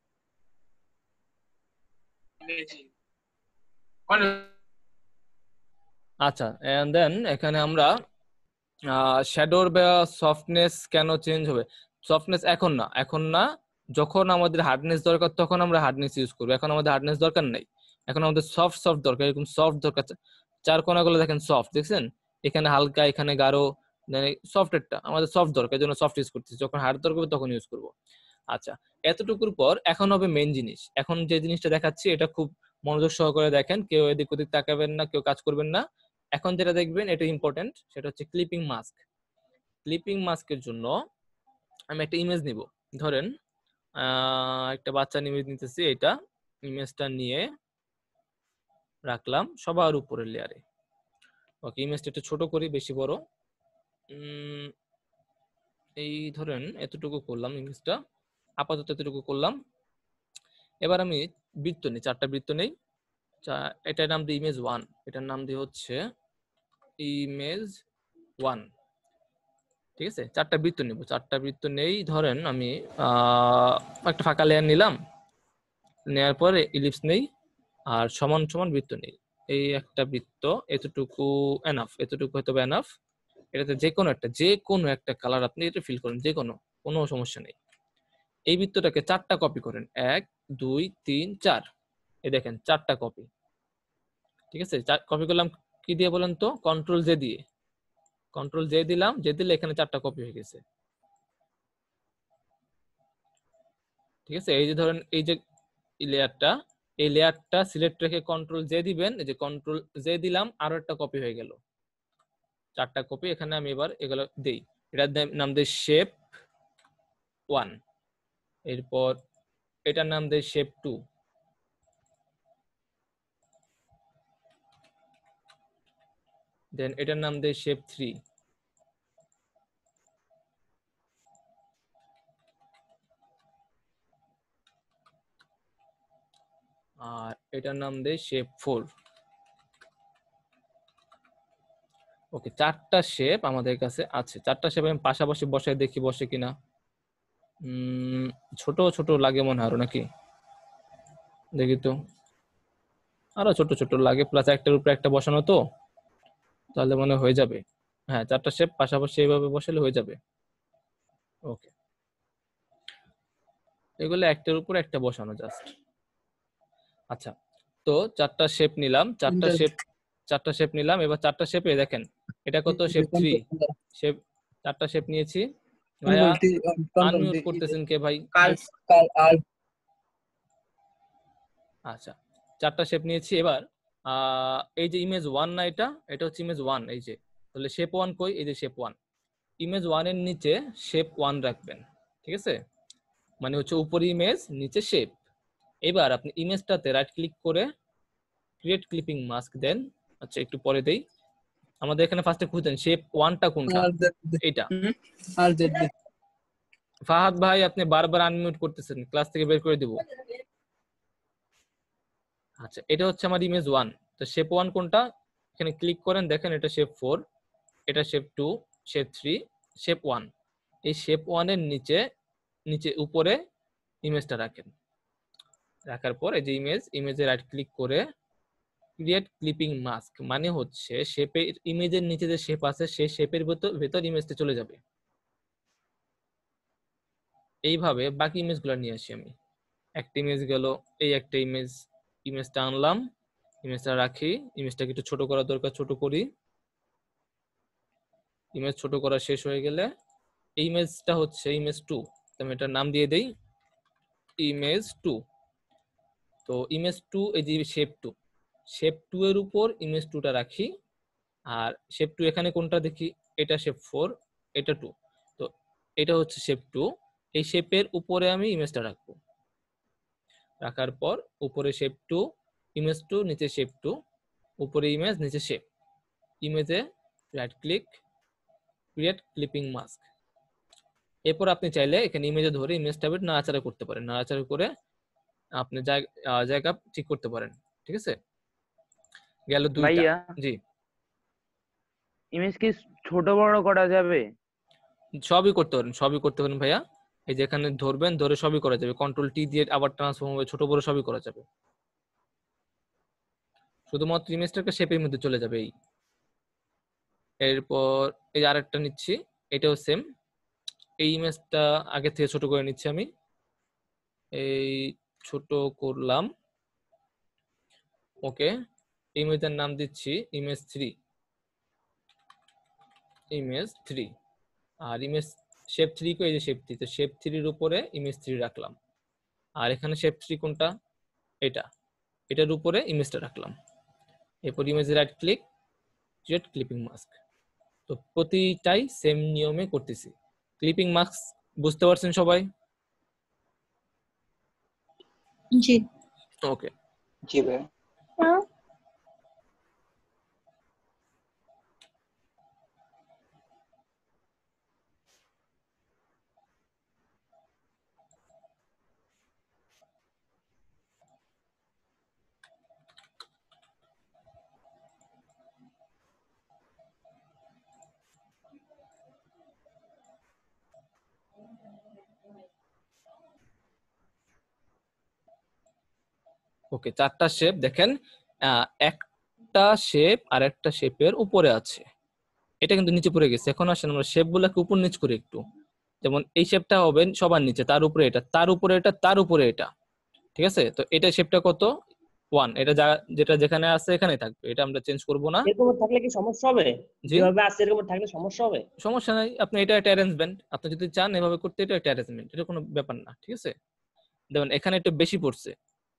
আচ্ছা, এন্ড দেন এখানে আমরা শ্যাডোর বা সফটনেস কেন চেঞ্জ হবে? সফটনেস এখন না, যখন আমাদের হার্ডনেস দরকার তখন আমরা হার্ডনেস ইউজ করবো। এখন আমাদের হার্ডনেস দরকার নাই, এখন আমাদের সফট দরকার। এরকম সফট দরকার, চার কোনাগুলো দেখেন সফট, দেখছেন? এখানে হালকা, এখানে গাঢ়, সফটেরটা আমাদের সফট দরকার, এই জন্য সফট ইউজ করতেছি। যখন হার্ড দরকার হবে তখন ইউজ করবো। আচ্ছা, এতটুকুর পর এখন হবে মেইন জিনিস। এখন যে জিনিসটা দেখাচ্ছি এটা খুব মনোযোগ সহকারে দেখেন, কেউ এদিক ওদিক তাকাবেন না, কেউ কাজ করবেন না। এখন যেটা দেখবেন এটা ইম্পর্টেন্ট, সেটা হচ্ছে ক্লিপিং মাস্ক। ক্লিপিং মাস্কের জন্য আমি একটা ইমেজ নিব। ধরেন একটা বাচ্চার ইমেজ নিতেছি, এটা ইমেজটা নিয়ে রাখলাম সবার উপরের লেয়ারে। ওকে, ইমেজটা একটু ছোট করি, বেশি বড়। এই ধরেন এতটুকু করলাম ইমেজটা, আপাতত এতটুকু করলাম। এবার আমি বৃত্ত নিই, চারটা বৃত্ত নেই। এটার নাম দিই ইমেজ 1, এটার নাম দিয়ে হচ্ছে ইমেজ 1। ঠিক আছে, চারটা বৃত্ত নেব, চারটা বৃত্ত নেই। ধরেন আমি একটা ফাঁকা লেয়ার নিলাম, নেওয়ার পরে ইলিপস নেই আর সমান সমান বৃত্ত নেই। এই একটা বৃত্ত, এতটুকু এনাফ, এতটুকু হয়তো এনাফ। এটাতে যে কোনো একটা কালার আপনি এটা ফিল করেন, যে কোনো সমস্যা নেই। এই বৃত্তটাকে চারটা কপি করেন, 1 2 3 4। এই দেখেন চারটা কপি। ঠিক আছে, কপি করলাম কি দিয়ে বলেন তো? কন্ট্রোল জে দিয়ে। কন্ট্রোল জে দিলাম, জে দিলে এখানে চারটা কপি হয়ে গেছে। ঠিক আছে, এই যে ধরেন এই যে লেয়ারটা, এই লেয়ারটা সিলেক্ট রেখে কন্ট্রোল জে দিবেন। এই যে কন্ট্রোল জে দিলাম, আরো একটা কপি হয়ে গেল, চারটা কপি। এখানে আমি এবার এগুলো দেই, এটার নাম দেই শেপ 1। এরপর এটার নাম দেই শেপ 2। দেন এটার নাম দেই শেপ 3। আর এটার নাম দেই শেপ 4। ওকে, চারটা শেপ আমাদের কাছে আছে। চারটা শেপ আমি পাশাপাশি বসাই দেখি বসে কিনা। ছোট ছোট লাগে মনে হয় নাকি, দেখি তো। আরো ছোট ছোট লাগে, প্লাস একটার উপরে একটা বসানো, তো তাহলে মনে হয়ে যাবে। হ্যাঁ, চারটা শেপ পাশাপাশি এইভাবে বসালে হয়ে যাবে। ওকে, এগুলো একটার উপর একটা বসানো জাস্ট। আচ্ছা, তো চারটা শেপ নিলাম, চারটা শেপ নিলাম। এবার চারটা শেপে দেখেন এটা কত, শেপ 3। শেপ চারটা শেপ নিয়েছি। ভাইয়া আনমিউট করতেছেন কে ভাই? আচ্ছা, চারটা শেপ নিয়েছি। এবার এই যে ইমেজ 1 না, এটা হচ্ছে ইমেজ 1। এই যে, তাহলে শেপ 1 কই? এই যে শেপ 1। ইমেজ 1 এর নিচে শেপ 1 রাখবেন। ঠিক আছে, মানে হচ্ছে উপরে ইমেজ, নিচে শেপ। এবার আপনি ইমেজটাতে রাইট ক্লিক করে ক্রিয়েট ক্লিপিং মাস্ক দেন। আচ্ছা, একটু পরে দেই। আমাদের এখানে ফার্স্টে খুঁজেন শেপ 1টা কোনটা, এটা। ফাহাদ ভাই আপনি বারবার আনমিউট করতেছেন, ক্লাস থেকে বের করে দেব। আচ্ছা, এটা হচ্ছে আমার ইমেজ 1। তো শেপ 1 কোনটা? এখানে ক্লিক করেন, দেখেন এটা শেপ 4, এটা শেপ 2, শেপ 3, শেপ 1। এই শেপ 1 এর নিচে উপরে ইমেজটা রাখেন। রাখার পর এই যে ইমেজে রাইট ক্লিক করে ক্রিয়েট ক্লিপিং মাস্ক, মানে হচ্ছে শেপের ইমেজের নিচে যে শেপ আছে সেই শেপের ভেতর ইমেজটা চলে যাবে। এইভাবে বাকি ইমেজগুলো নিয়ে আসি আমি। একটা ইমেজ গেল, এই একটা ইমেজটা আনলাম, ইমেজটা রাখি। ইমেজটাকে একটু ছোট করা দরকার, ছোট করি। ইমেজ ছোট করা শেষ হয়ে গেলে এই ইমেজটা হচ্ছে ইমেজ 2, আমি এটার নাম দিয়ে দেই ইমেজ 2। তো ইমেজ 2, এই যে শেপ 2 এর উপর ইমেজ 2টা রাখি। আর শেপ 2 এখানে কোনটা দেখি? এটা শেপ 4, এটা 2। তো এটা হচ্ছে শেপ 2। এই শেপের উপরে আমি ইমেজটা রাখবো। রাখার পর উপরে শেপ 2, ইমেজ 2, নিচে শেপ 2, উপরে ইমেজ, নিচে শেপ। ইমেজে right click create clipping mask. এরপর আপনি চাইলে এখানে ইমেজে ধরে ইমেজটা নাড়াচাড়া করতে পারেন, নাড়াচাড়া করে আপনি জায়গা ঠিক করতে পারেন। ঠিক আছে। গেল দুইটা। ভাইয়া জি ইমেজ কি ছোট বড় করা যাবে? সবই করতে পারেন, সবই করতে পারেন ভাইয়া। এই যে এখানে ধরবেন, ধরে সবই করা যাবে, কন্ট্রোল টি দিয়ে আবার ট্রান্সফর্ম হবে, ছোট বড় সবই করা যাবে, শুধুমাত্র ইমেজটাকে শেপের মধ্যে চলে যাবে। এরপর এই আরেকটা নিচ্ছি, এটাও সেম। এই ইমেজটা আগে থেকে ছোট করে নিচ্ছি আমি, এই ছোট করলাম। ওকে, ইমেজের নাম দিচ্ছি ইমেজ 3, ইমেজ 3। আর ইমেজ শেপ 3 কো, এই যে শেপ 3, তো শেপ 3 এর উপরে ইমেজ 3 রাখলাম। আর এখানে শেপ 3 কোনটা? এটা, এটার উপরে ইমেজটা রাখলাম। এরপর ইমেজে right click, create clipping mask. তো প্রতিটাই সেম নিয়মে করতেছি। ক্লিপিং মাস্ক বুঝতে পারছেন সবাই? জি। ওকে, জি ভাই। ওকে, চারটা শেপ দেখেন, একটা শেপ আর একটা শেপের উপরে আছে, এটা কিন্তু নিচে পড়ে গেছে। এখন আসেন আমরা শেপগুলোকে উপর নিচ করে একটু, যেমন এই শেপটা হবে সবার নিচে, তার উপরে এটা, তার উপরে এটা, তার উপরে এটা, ঠিক আছে? তো এটা শেপটা কত? 1, এটা যেটা যেখানে আছে এখানে থাকবে, এটা আমরা চেঞ্জ করব না। এরকম থাকলে কি সমস্যা হবে? যেভাবে আছে এরকম থাকলে সমস্যা হবে? সমস্যা নাই, আপনি এটা একটা অ্যারেঞ্জমেন্ট, আপনি যদি চান এভাবে করতে, এটা একটা অ্যারেঞ্জমেন্ট, এটা কোনো ব্যাপার না, ঠিক আছে? দেখুন এখানে একটু বেশি পড়ছে,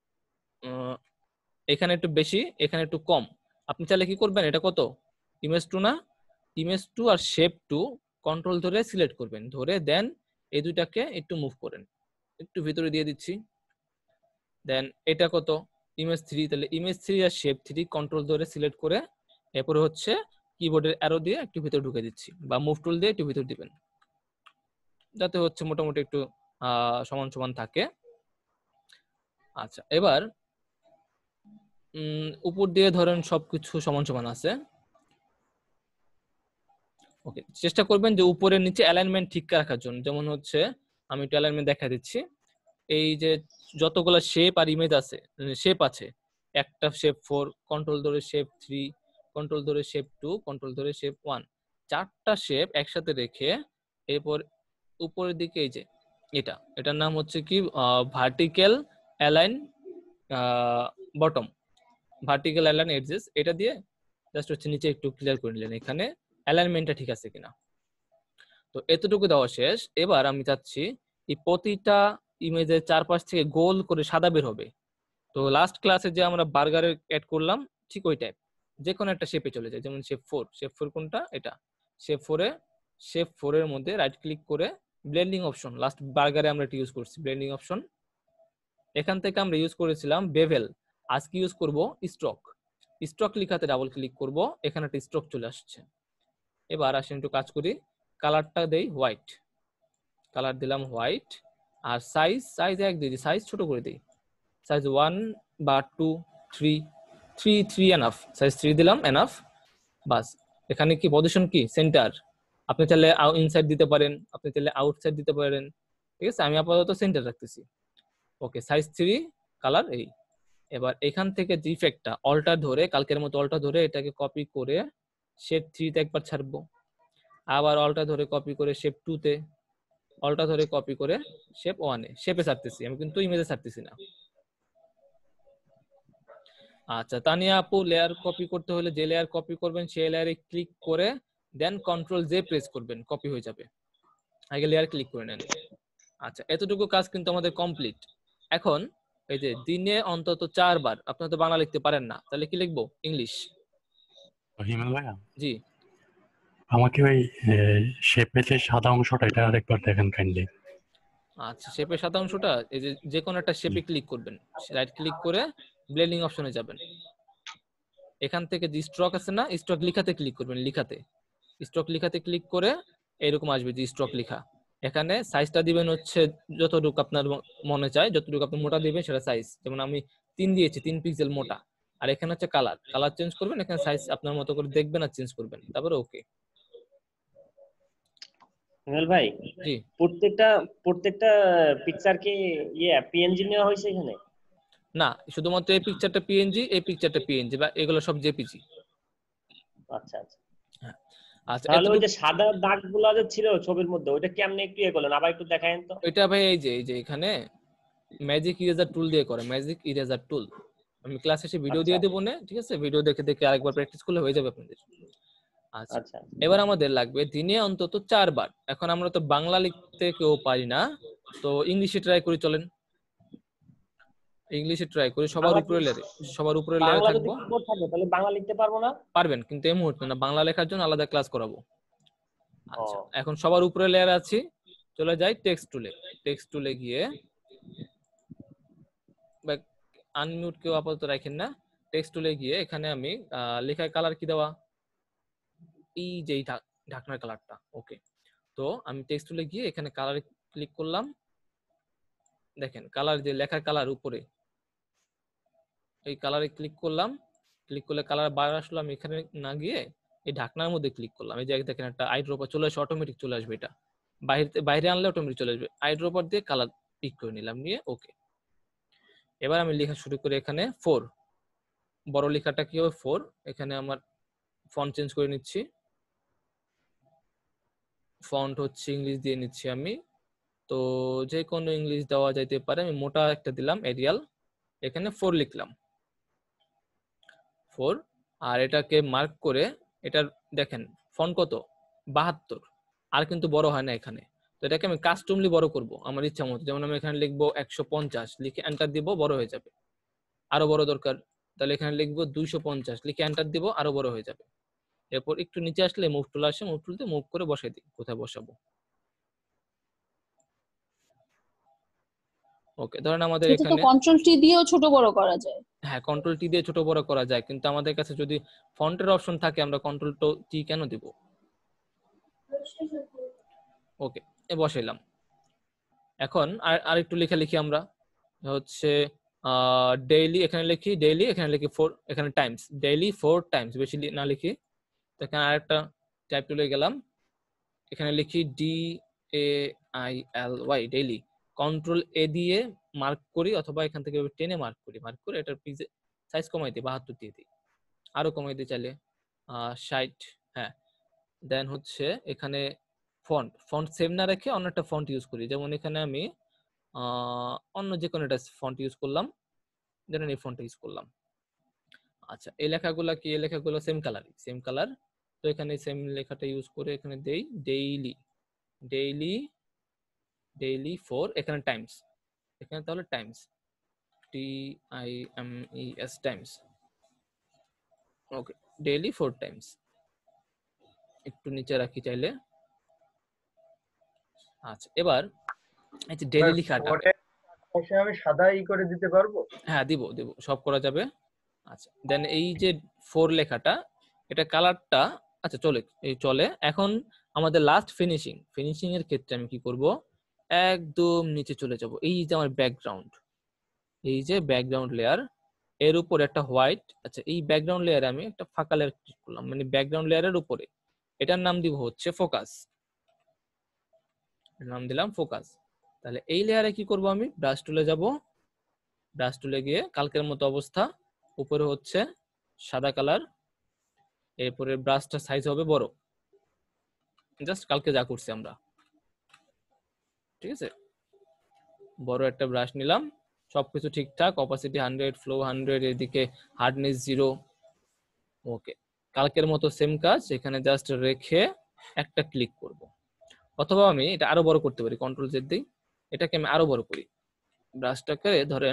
এখানে একটু বেশি, এখানে একটু কম। আপনি চাইলে কি করবেন, এটা কত? ইমেজ 2 না? ইমেজ 2 আর শেপ 2 কন্ট্রোল ধরে সিলেক্ট করবেন, ধরে দেন এই দুইটাকে একটু মুভ করেন, একটু ভিতরে দিয়ে দিচ্ছি। দেন এটা কত? ইমেজ 3, তাহলে ইমেজ 3 আর শেপ 3 কন্ট্রোল ধরে সিলেক্ট করে এরপরে হচ্ছে কিবোর্ডের অ্যারো দিয়ে একটু ভিতরে ঢুকে দিচ্ছি, বা মুভ টুল দিয়ে একটু ভিতরে দিবেন, যাতে হচ্ছে মোটামুটি একটু সমান সমান থাকে। আচ্ছা, এবার উপর দিয়ে ধরেন সবকিছু সমান সমান আছে। ওকে, চেষ্টা করবেন যে উপরের নিচে অ্যালাইনমেন্ট ঠিক রাখার জন্য। যেমন হচ্ছে আমি একটু অ্যালাইনমেন্ট দেখা দিচ্ছি, এই যে যতগুলো শেপ আর ইমেজ আছে, শেপ আছে, একটা শেপ 4 কন্ট্রোল ধরে শেপ 3, কন্ট্রোল ধরে শেপ 2, কন্ট্রোল ধরে শেপ 1, চারটা শেপ একসাথে রেখে এরপর উপরের দিকে এই যে এটার নাম হচ্ছে কি vertical align bottom, vertical align edges, এটা দিয়ে জাস্ট হচ্ছে নিচে একটু ক্লিয়ার করে নিলেন এখানে অ্যালাইনমেন্টটা ঠিক আছে কিনা। তো এতটুকু দেওয়া শেষ। এবার আমি চাচ্ছি এই প্রতিটা ইমেজের চারপাশ থেকে গোল করে সাদা বের হবে। তো লাস্ট ক্লাসে যে আমরা বার্গারের অ্যাড করলাম ঠিক ওই টাইপ, যে কোনো একটা শেপে চলে যায়। যেমন শেপ 4, শেপ 4 কোনটা? এটা শেপ 4 এর মধ্যে রাইট ক্লিক করে ব্লেন্ডিং অপশন, লাস্ট বার্গারে আমরা এটা ইউজ করছি ব্লেন্ডিং অপশন, এখান থেকে আমরা ইউজ করেছিলাম বেভেল, আজকে ইউজ করব স্ট্রোক। স্ট্রোক লেখাতে ডাবল ক্লিক করব, এখানে একটা স্ট্রোক চলে আসছে। এবার আসেন একটু কাজ করি, কালারটা দেই হোয়াইট, কালার দিলাম হোয়াইট, আর সাইজ 1 দিয়ে দিই, সাইজ ছোট করে দিই, সাইজ 1 বা 2, 3 এনাফ, সাইজ 3 দিলাম এনাফ। বাস, এখানে কি পজিশন কি? সেন্টার। আপনি চাইলে ইনসাইড দিতে পারেন, আপনি চাইলে আউটসাইড দিতে পারেন, ঠিক আছে? আমি আপাতত সেন্টার রাখতেছি। ওকে, সাইজ 3, কালার এই। এবার এখান থেকে যে ইফেক্টটা অল্টার ধরে, কালকের মতো অল্টার ধরে এটাকে কপি করে শেপ 3 তে একবার ছাড়বো, আবার অল্টার ধরে কপি করে শেপ 2 তে, অল্টার ধরে কপি করে শেপ 1 এ, শেপে ছাড়তেছি আমি, কিন্তু ইমেজে ছাড়তেছি না। আচ্ছা, তানিয়া আপু, লেয়ার কপি করতে হলে যে লেয়ার কপি করবেন সেই লেয়ারে ক্লিক করে দেন কন্ট্রোল জে প্রেস করবেন, কপি হয়ে যাবে। আগে লেয়ার ক্লিক করে নেন। আচ্ছা, এতটুকু কাজ কিন্তু আমাদের কমপ্লিট। এখন এই যে দিনে অন্তত 4 বার, আপনি তো বাংলা লিখতে পারেন না, তাহলে কি লিখবো? ইংলিশ। হিমেল ভাইয়া, জি, আমাকে ওই শেপের যে সাদা অংশটা এটা আরেকবার দেখেন কাইন্ডলি। আচ্ছা, শেপের সাদা অংশটা এই যে কোনো একটা শেপে ক্লিক করবেন, রাইট ক্লিক করে ব্লেন্ডিং অপশনে যাবেন, এখান থেকে যে স্ট্রোক আছে না, স্ট্রোক লিখাতে ক্লিক করবেন, লিখাতে, স্ট্রোক লিখাতে ক্লিক করে এরকম আসবে যে স্ট্রোক লিখা। এখানে সাইজটা দিবেন হচ্ছে যতটুকু আপনার মনে চায়, যতটুকু আপনি মোটা দিবেন সেটা সাইজ। যেমন আমি 3 দিয়েছি, 3 পিক্সেল মোটা, আর এখানে হচ্ছে কালার, কালার চেঞ্জ করবেন, এখানে সাইজ আপনার মতো করে দেখবেন আর চেঞ্জ করবেন, তারপরে ওকে। হিমেল ভাই, জি প্রত্যেকটা পিকচার কি পিএনজি নেওয়া হয়েছে এখানে? না, শুধুমাত্র এই পিকচারটা পিএনজি, এই পিকচারটা পিএনজি, বা এগুলো সব জেপিজি। আচ্ছা আচ্ছা। আচ্ছা, তাহলে ওই যে সাদা দাগগুলো যে ছিল ছবির মধ্যে, ওইটা কেমনে একটু করলেন, আবার একটু দেখায়েন তো। এটা ভাই এই যে এখানে ম্যাজিক ইরেজার টুল দিয়ে করে, ম্যাজিক ইরেজার টুল। আমি ক্লাসে এসে ভিডিও দিয়ে দেবো না, ঠিক আছে? ভিডিও দেখে দেখে আরেকবার প্র্যাকটিস করলে হয়ে যাবে আপনাদের। আচ্ছা, এবার আমাদের লাগবে দিনে অন্তত 4 বার। এখন আমরা তো বাংলা লিখতে কেউ পারি না, তো ইংলিশে ট্রাই করি, চলেন ইংলিশে ট্রাই করি। সবার উপরে লেয়ারে থাকবো। তাহলে বাংলা লিখতে পারবো না? পারবেন, কিন্তু এই মুহূর্তে না, বাংলা লেখার জন্য আলাদা ক্লাস করাবো। আচ্ছা, এখন সবার উপরে লেয়ার আছি, চলে যাই টেক্সট টুলে। টেক্সট টুলে গিয়ে আনমিউট কেউ আপাতত রাখেন না। টেক্সট টুলে গিয়ে এখানে আমি লেখার কালার কি দেওয়া, এই যে ঢাকনার কালারটা। ওকে, তো আমি টেক্সট টুলে গিয়ে এখানে কালারে ক্লিক করলাম। দেখেন কালার, যে লেখার কালার উপরে, এই কালারে ক্লিক করলাম। ক্লিক করলে কালার বার আসলো। আমি এখানে না গিয়ে এই ঢাকনার মধ্যে ক্লিক করলাম। এই যে দেখেন একটা আইড্রপার চলে আসে, অটোমেটিক চলে আসবে। এটা বাইরে আনলে অটোমেটিক চলে আসবে। আইড্রপার দিয়ে কালার পিক করে নিলাম, নিয়ে ওকে। এবার আমি লেখা শুরু করি। এখানে 4 বড় লেখাটা কি হবে 4। এখানে আমার ফন্ট চেঞ্জ করে নিচ্ছি। ফন্ট হচ্ছে ইংলিশ দিয়ে নিচ্ছি আমি, তো যে কোনো ইংলিশ দেওয়া যাইতে পারে। আমি মোটা একটা দিলাম, এরিয়াল। এখানে 4 লিখলাম, 4। আর এটাকে মার্ক করে, এটার দেখেন ফন্ট কত 72, আর কিন্তু বড় হয় না এখানে। তো এটাকে আমি কাস্টমলি বড় করব আমার ইচ্ছা মতো। যেমন আমি এখানে লিখবো 150, লিখে এন্টার দিব, বড় হয়ে যাবে। আরো বড় দরকার, তাহলে এখানে লিখবো 250, লিখে এন্টার দিব, আরো বড় হয়ে যাবে। এরপর একটু নিচে আসলে মুভ টুল আসে, মুভ টুল দিয়ে মুভ করে বসাই দিই কোথায় বসাবো। ওকে, ধরেন আমাদের এখানে কন্ট্রোল টি দিয়েও ছোট বড় করা যায়। হ্যাঁ, কন্ট্রোল টি দিয়ে ছোট বড় করা যায়, কিন্তু আমাদের কাছে যদি ফন্টের অপশন থাকে আমরা কন্ট্রোল টি কেন দিব? ওকে, বসাইলাম। এখন আর একটু লেখালেখি আমরা হচ্ছে ডেইলি, এখানে লিখি ডেইলি, এখানে লিখি 4, এখানে টাইমস, ডেইলি 4 টাইমস, বেশি না লিখি। তো এখানে আরেকটা টাইপ টুলে গেলাম, এখানে লিখি DAILY, ডেইলি। কন্ট্রোল এ দিয়ে মার্ক করি, অথবা এখান থেকে টেনে মার্ক করে এটার সাইজ কমাই দিই, 72 দিয়ে দিই। আরো কমাই দিই চাইলে 60। হ্যাঁ, দেন হচ্ছে এখানে ফন্ট সেভ না রেখে অন্য একটা ফন্ট ইউজ করি। যেমন এখানে আমি অন্য যে কোনো একটা ফন্ট ইউজ করলাম, ধরেন এই ফন্টটা ইউজ করলাম। আচ্ছা, এই লেখাগুলো কি, এই লেখাগুলো সেম কালার। তো এখানে সেম লেখাটা ইউজ করে এখানে দেই ডেইলি 4, এখানে টাইমস, এখানে তাহলে times, TIMES, times. Okay, daily 4 times. একটু নিচে রাখি চাইলে। আচ্ছা, এবার এই যে ডেইলি লেখাটা আমি সাদা করে দিতে পারবো? হ্যাঁ, দিব, সব করা যাবে। আচ্ছা, দেন এই যে 4 লেখাটা, এটা কালারটা আচ্ছা চলে। এখন আমাদের লাস্ট ফিনিশিং এর ক্ষেত্রে আমি কি করব, একদম নিচে চলে যাব। এই যে আমার ব্যাকগ্রাউন্ড, এই যে ব্যাকগ্রাউন্ড লেয়ার, এর উপর একটা হোয়াইট। আচ্ছা, এই ব্যাকগ্রাউন্ড লেয়ারে আমি একটা ফাঁকা লেয়ার ক্লিক করলাম, মানে ব্যাকগ্রাউন্ড লেয়ারের উপরে। এটার নাম দিব হচ্ছে ফোকাস, নাম দিলাম ফোকাস। তাহলে এই লেয়ারে কি করব, আমি ব্রাশ টুলে যাব। ব্রাশ টুলে গিয়ে কালকের মতো অবস্থা, উপরে হচ্ছে সাদা কালার। এরপরে ব্রাশটা সাইজ হবে বড়, জাস্ট কালকে যা করছি আমরা, ঠিক আছে? বড় একটা ব্রাশ নিলাম, সবকিছু ঠিকঠাক, অপাসিটি 100, ফ্লো 100, এদিকে হার্ডনেস 0। ওকে, কালকের মতো সেম কাজ, এখানে জাস্ট রেখে একটা ক্লিক করব। অথবা আমি এটা আরো বড় করতে পারি, কন্ট্রোল জেড দিই, এটাকে আমি আরো বড় করি। ব্রাশটাকে ধরেন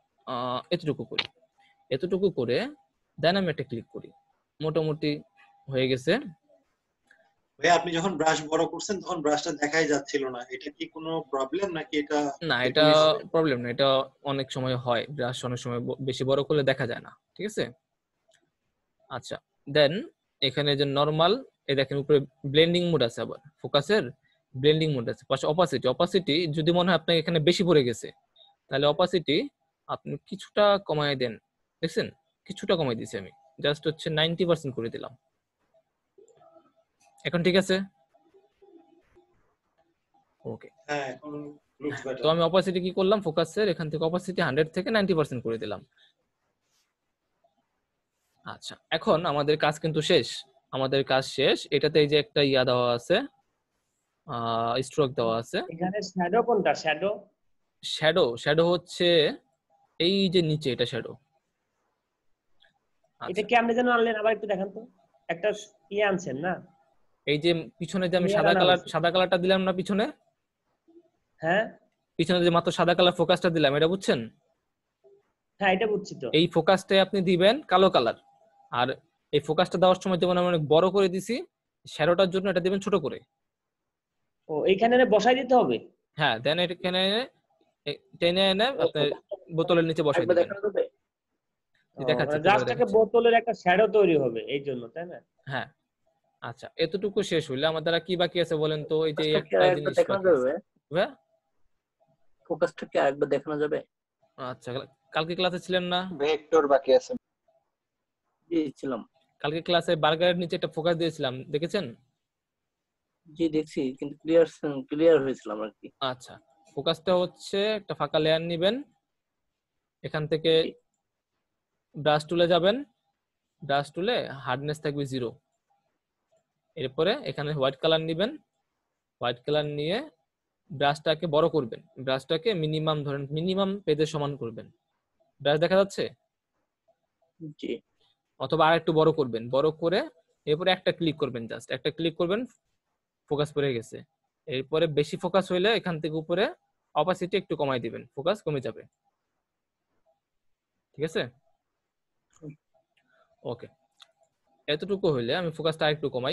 এতটুকু করে দেন আমি একটা ক্লিক করি, মোটামুটি হয়ে গেছে। ভাই আপনি যখন ব্রাশ বড় করছেন তখন ব্রাশটা দেখাই যাচ্ছিল না, এটা কি কোনো প্রবলেম নাকি? এটা না, এটা প্রবলেম না, এটা অনেক সময় হয়, ব্রাশ অনেক সময় বেশি বড় করলে দেখা যায় না, ঠিক আছে? আচ্ছা, দেন এখানে যে নরমাল, এই দেখেন উপরে ব্লেন্ডিং মোড আছে, আবার ফোকাসের ব্লেন্ডিং মোড আছে, পাশে অপাসিটি যদি মনে হয় আপনাকে এখানে বেশি পড়ে গেছে, তাহলে অপাসিটি আপনি কিছুটা কমায় দেন, দেখছেন কিছুটা কমাই দিছি আমি, জাস্ট হচ্ছে 90% করে দিলাম। এখন ঠিক আছে? ওকে, হ্যাঁ এখন লুকস তো বেটার। আমি অপাসিটি কি করলাম, ফোকাসের এখান থেকে অপাসিটি 100 থেকে 90% করে দিলাম। আচ্ছা, এখন আমাদের কাজ কিন্তু শেষ, আমাদের কাজ শেষ। এটাতে এই যে একটা ইয়া দেওয়া আছে, স্ট্রোক দেওয়া আছে। এখানে শ্যাডো কোনটা? শ্যাডো শ্যাডো, শ্যাডো হচ্ছে এই যে নিচে, এটা শ্যাডো। এটা কি আপনি যেন আনলেন, আবার একটু দেখান তো। একটা ইয়ে আনছেন না? এই যে পিছনে যে আমি লেয়ার সাদা আনা কালার, হয়েছে। সাদা কালারটা দিলাম না পিছনে, হ্যাঁ পিছনে যে মাত্র সাদা কালার ফোকাসটা দিলাম, এটা বুঝছেন? হ্যাঁ, এটা বুঝছি তো। এই ফোকাসটাই আপনি দিবেন কালো কালার। আর এই ফোকাসটা দেওয়ার সময় যেমন আমি অনেক বড় করে দিছি, শ্যাডোটার জন্য এটা দিবেন ছোট করে। ও এইখানে বসাই দিতে হবে? হ্যাঁ, দেন এখানে টেনে এনে আপনি বোতলের নিচে বসাই একবার দিবেন। দেখানো যাবে? দেখাচ্ছি, একটু পরে জাস্ট একটা দেখাচ্ছি। বোতলের একটা শ্যাডো তৈরি হবে এই জন্য, তাই না? হ্যাঁ, আচ্ছা, এতটুকু শেষ হইলে আমাদের আর কি বাকি আছে বলেন তো? এই যে ফোকাসটা কি একটা আরেকবার জিনিস দেখানো বাকি আছে। যাবে? হ্যাঁ, ফোকাসটা কি আরেকবার দেখানো যাবে? আচ্ছা, কালকে ক্লাসে ছিলেন না? ভেক্টর বাকি আছে। জি ছিলাম। কালকে ক্লাসে বার্গারের নিচে একটা ফোকাস দিয়েছিলাম, দেখেছেন? জি দেখছি, কিন্তু ক্লিয়ার হয়েছিলাম আর কি। আচ্ছা, ফোকাসটা হচ্ছে একটা ফাঁকা লেয়ার নিবেন, এখান থেকে ব্রাশ টুলে যাবেন, ব্রাশ টুলে হার্ডনেস থাকবে 0। এরপরে এখানে হোয়াইট কালার নিবেন, হোয়াইট কালার নিয়ে ব্রাশটাকে বড় করবেন, ব্রাশটাকে মিনিমাম ধরেন মিনিমাম পেজের সমান করবেন। ব্রাশ দেখা যাচ্ছে? জি। অথবা আর একটু বড় করবেন, বড় করে এরপরে একটা ক্লিক করবেন, জাস্ট একটা ক্লিক করবেন, ফোকাস পড়ে গেছে। এরপরে বেশি ফোকাস হইলে এখান থেকে উপরে অপাসিটি একটু কমাই দিবেন, ফোকাস কমে যাবে। ঠিক আছে? ওকে, এতটুকু হইলে আমি ফোকাসটা আরেকটু কমাই,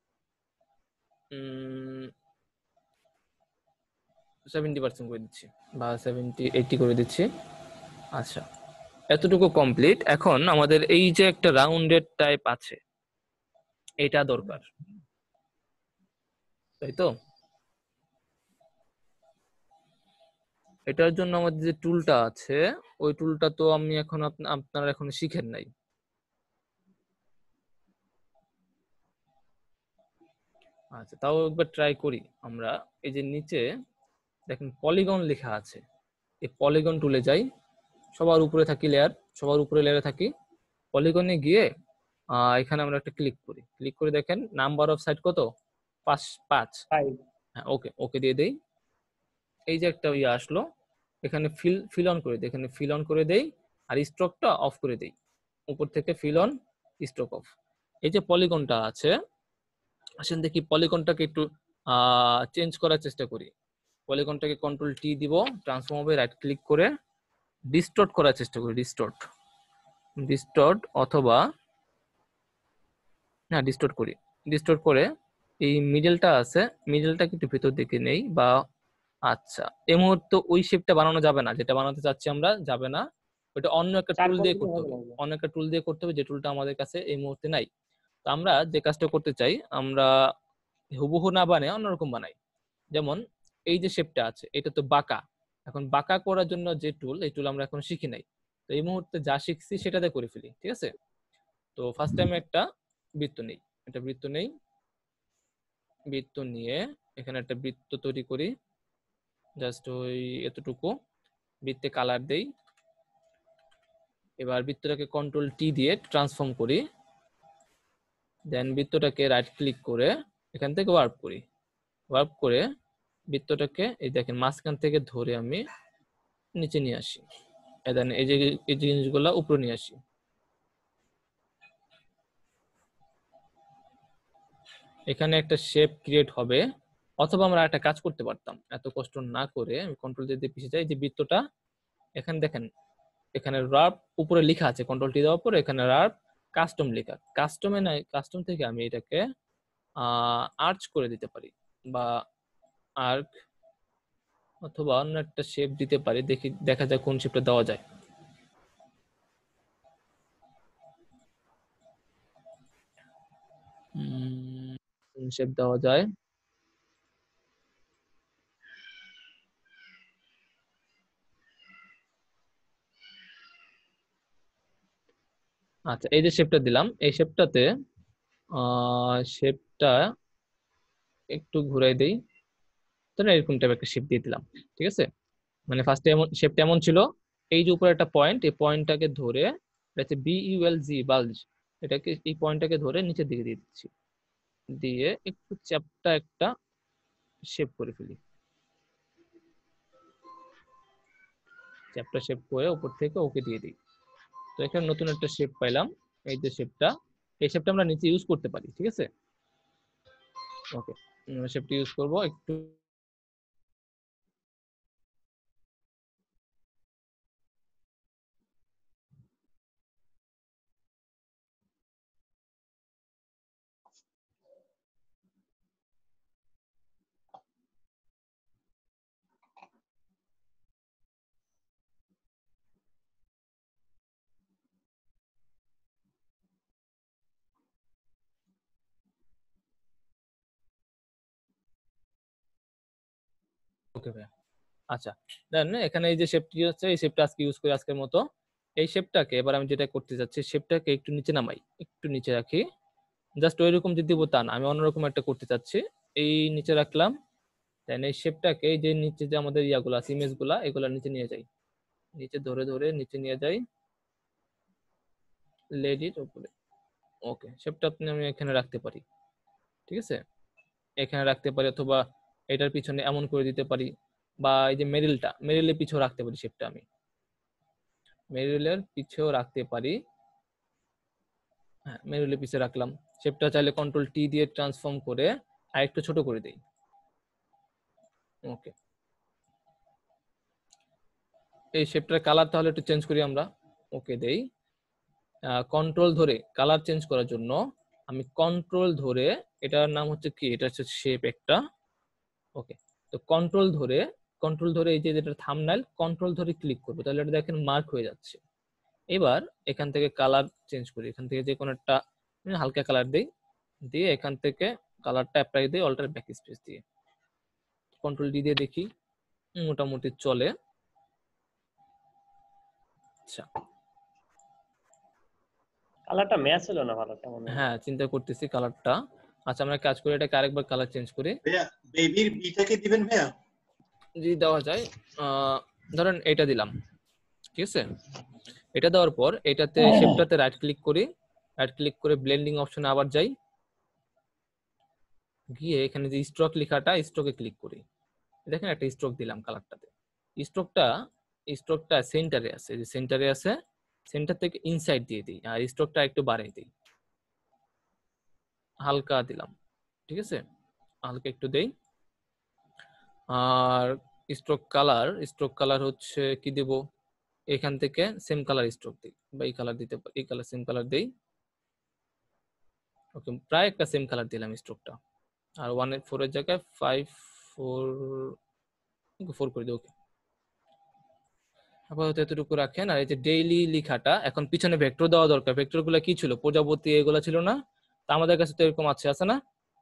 70% করে দিচ্ছি বা 80 করে দিচ্ছি। আচ্ছা, এতটুকু কমপ্লিট। এখন আমাদের এই যে একটা রাউন্ডেড টাইপ আছে, এটা দরকার, তাই তো? এটার জন্য আমাদের যে টুলটা আছে, ওই টুলটা তো আমি এখন আপনারা এখন শিখেন নাই। আচ্ছা, তাও একবার ট্রাই করি আমরা। এই যে নিচে দেখেন পলিগন লেখা আছে, এই পলিগন টুলে যাই, সবার উপরে থাকি লেয়ার, সবার উপরে লেয়ারে থাকি, পলিগনে গিয়ে এখানে আমরা একটা ক্লিক করি, ক্লিক করে দেখেন নাম্বার অফ সাইড কত? 5। হ্যাঁ, ওকে, ওকে দিয়ে দেই। এই যে একটা ইয়ে আসলো, এখানে ফিল অন করে দেই, এখানে ফিল অন করে দেই, আর স্ট্রোকটা অফ করে দেই, উপর থেকে ফিল অন, স্ট্রোক অফ। এই যে পলিগনটা আছে, আসেন দেখি পলিগনটাকে একটু চেঞ্জ করার চেষ্টা করি। পলিগনটাকে কন্ট্রোল টি দিব, ট্রান্সফর্ম হবে, রাইট ক্লিক করে ডিস্টর্ট করার চেষ্টা করি, ডিস্টর্ট অথবা না, ডিস্টর্ট করি, ডিস্টর্ট করে এই মিডলটা আছে, মিডলটাকে একটু ভেতর দিকে নেই বা আচ্ছা, এই মুহূর্তে ওই শেপটা বানানো যাবে না, যেটা বানাতে চাচ্ছি আমরা, যাবে না, ওটা অন্য একটা টুল দিয়ে করতে হবে, অন্য একটা টুল দিয়ে করতে হবে, যে টুলটা আমাদের কাছে এই মুহূর্তে নাই। তো আমরা যে কাজটা করতে চাই, আমরা হুবহু না বানাই, অন্যরকম বানাই। যেমন এই যে শেপটা আছে, এটা তো বাঁকা, এখন বাঁকা করার জন্য যে টুল, এই টুল আমরা এখন শিখি নাই, তো এই মুহূর্তে যা শিখছি সেটাতে করে ফেলি। ঠিক আছে? তো ফার্স্ট টাইম একটা বৃত্ত নেই, একটা বৃত্ত নেই, বৃত্ত নিয়ে এখানে একটা বৃত্ত তৈরি করি, জাস্ট ওই এতটুকু, বৃত্তে কালার দেই। এবার বৃত্তটাকে কন্ট্রোল টি দিয়ে ট্রান্সফর্ম করি, দেন বৃত্তটাকে রাইট ক্লিক করে এখান থেকে ওয়ার্প করি, ওয়ার্প করে বৃত্তটাকে এই দেখেন মাঝখান থেকে ধরে আমি নিচে নিয়ে আসি, দেন এই যে এই জিনিসগুলো উপরে নিয়ে আসি। এখানে একটা শেপ ক্রিয়েট হবে, অথবা আমরা একটা কাজ করতে পারতাম, এত কষ্ট না করে আমি কন্ট্রোল দিয়ে পিছিয়ে যাই, যে বৃত্তটা এখানে দেখেন, এখানে রার্প উপরে লেখা আছে, কন্ট্রোল টি দেওয়ার পরে এখানে রার্প কাস্টম লেখা, কাস্টমে নাই, কাস্টম থেকে আমি এটাকে আর্চ করে দিতে পারি, বা আর্ক অথবা অন্য একটা শেপ দিতে পারি, দেখি দেখা যায় কোন শেপটা দেওয়া যায়। কোন শেপ দেওয়া যায়? আচ্ছা, এই যে শেপটা দিলাম, এই শেপটাতে শেপটা একটু ঘুরাই দেই, তাহলে এরকম টাইপের একটা শেপ দিয়ে দিলাম। ঠিক আছে, মানে ফার্স্টে এমন শেপটা এমন ছিল, এই যে উপরে একটা পয়েন্ট, এই পয়েন্টটাকে ধরে, এটা হচ্ছে BULG বাল্জ, এটাকে এই পয়েন্টটাকে ধরে নিচের দিকে দিয়ে দিচ্ছি, দিয়ে একটু চ্যাপ্টা একটা শেপ করে ফেলি, চ্যাপ্টা শেপ করে উপর থেকে ওকে দিয়ে দিই। তো এখানে নতুন একটা শেপ পাইলাম, এই যে শেপটা, এই শেপটা আমরা নিচে ইউজ করতে পারি। ঠিক আছে, ওকে, শেপটা ইউজ করব একটু। ওকে ভাই, আচ্ছা দেন এখানে এই যে শেপটি হচ্ছে, এই শেপটা আজকে ইউজ করি আজকের মতো। এই শেপটাকে এবার আমি যেটা করতে যাচ্ছি, শেপটাকে একটু নিচে নামাই, একটু নিচে রাখি, জাস্ট ওইরকম যে দিব তা না, আমি অন্যরকম একটা করতে চাচ্ছি। এই নিচে রাখলাম, দেন এই শেপটাকে, এই যে নিচে যে আমাদের ইয়াগুলো আছে, ইমেজগুলা, এগুলা নিচে নিয়ে যাই, নিচে ধরে ধরে নিচে নিয়ে যাই, লেডির উপরে। ওকে, শেপটা আমি এখানে রাখতে পারি। ঠিক আছে, এখানে রাখতে পারি, অথবা এটার পিছনে এমন করে দিতে পারি, বা এই যে মেরিলের পিছেও রাখতে পারি শেপটা, আমি মেরিলের পিছেও রাখতে পারি। হ্যাঁ, মেরিলের পিছে রাখলাম, শেপটা চাইলে Ctrl+T দিয়ে ট্রান্সফর্ম করে আর একটু ছোট করে দেই। ওকে, এই শেপটার কালার তাহলে একটু চেঞ্জ করি আমরা। ওকে দেই, কন্ট্রোল ধরে কালার চেঞ্জ করার জন্য আমি কন্ট্রোল ধরে, এটার নাম হচ্ছে কি, এটা হচ্ছে শেপ একটা। ওকে, তো কন্ট্রোল ধরে এই যে যেটা থাম্বনেল, কন্ট্রোল ধরে ক্লিক করবো, তাহলে এটা দেখেন মার্ক হয়ে যাচ্ছে। এবার এখান থেকে কালার চেঞ্জ করি, এখান থেকে যে কোনো একটা হালকা কালার দেই, দিয়ে এখান থেকে কালারটা অ্যাপ্লাই দিই, অল্টার ব্যাক স্পেস দিয়ে, Ctrl+D দিয়ে দেখি, মোটামুটি চলে। আচ্ছা, কালারটা ম্যাচ হলো না ভালো, কেমন হ্যাঁ চিন্তা করতেছি কালারটা। আচ্ছা, আমরা কাজ করি, এটাকে আরেকবার কালার চেঞ্জ করি। ভাইয়া বেবির বিটাকে দিবেন ভাইয়া? জি দেওয়া যায়, ধরেন এটা দিলাম। ঠিক আছে, এটা দেওয়ার পর এটাতে শেপটাতে রাইট ক্লিক করি, রাইট ক্লিক করে ব্লেন্ডিং অপশনে আবার যাই, গিয়ে এখানে যে স্ট্রোক লেখাটা, স্ট্রোকে ক্লিক করি, দেখেন একটা স্ট্রোক দিলাম কালারটাতে। স্ট্রোকটা সেন্টারে আছে, যে সেন্টারে আছে, সেন্টার থেকে ইনসাইড দিয়ে দিই, আর স্ট্রোকটা একটু বাড়াই দিই, হালকা দিলাম। ঠিক আছে, হালকা একটু দেই। আর স্ট্রোক কালার হচ্ছে কি দেব, এখান থেকে সেম কালার স্ট্রোক দিই, বা এই কালার দিতে পারি, এই কালার সেম কালার দেই। ওকে, প্রায় একটা সেম কালার দিলাম স্ট্রোকটা। আর 1.4 এর জায়গায় 5.4 করে দিই। ওকে, আপাতত এতটুকু রাখেন। আর এই যে ডেইলি লেখাটা, এখন পিছনে ভেক্টর দেওয়া দরকার। ভেক্টর গুলো কি ছিল, প্রজাপতি এগুলো ছিল না, তা আমাদের কাছে তো এরকম আছে না,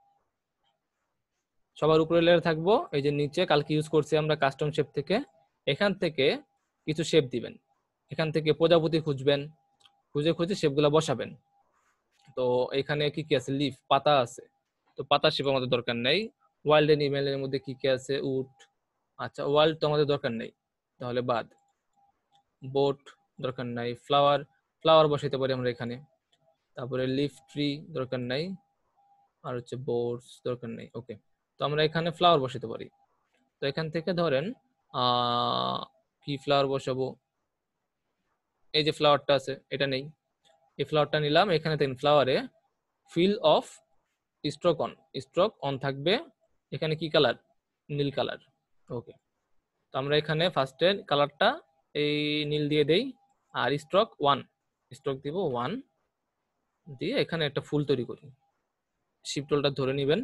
সবার উপরে লেয়ার থাকবো। এই যে নিচে কালকে ইউজ করছি আমরা কাস্টম শেপ থেকে, এখান থেকে কিছু শেপ দিবেন, এখান থেকে প্রজাপতি খুঁজবেন, খুঁজে খুঁজে শেপগুলো বসাবেন। তো এখানে কি কি আছে, লিফ, পাতা আছে, তো পাতা শেপ আমাদের দরকার নেই। ওয়াইল্ড এনিমেলের মধ্যে কি কি আছে, উড, আচ্ছা ওয়াইল্ড তো আমাদের দরকার নেই, তাহলে বাদ। বোট দরকার নাই, ফ্লাওয়ার বসাইতে পারি আমরা এখানে। তারপরে লিফ ট্রি দরকার নাই, আর হচ্ছে বোটস দরকার নেই। ওকে, তো আমরা এখানে ফ্লাওয়ার বসাতে পারি। তো এখান থেকে ধরেন কি ফ্লাওয়ার বসাবো, এই যে ফ্লাওয়ারটা আছে এটা নেই, এই ফ্লাওয়ারটা নিলাম। এখানে দেখেন ফ্লাওয়ারে ফিল অফ স্ট্রোক অন থাকবে, এখানে কি কালার, নীল কালার। ওকে, তো আমরা এখানে ফার্স্টে কালারটা এই নীল দিয়ে দেই, আর স্ট্রোক দিব 1 দিয়ে এখানে একটা ফুল তৈরি করি। শিফট টুলটা ধরে নেবেন,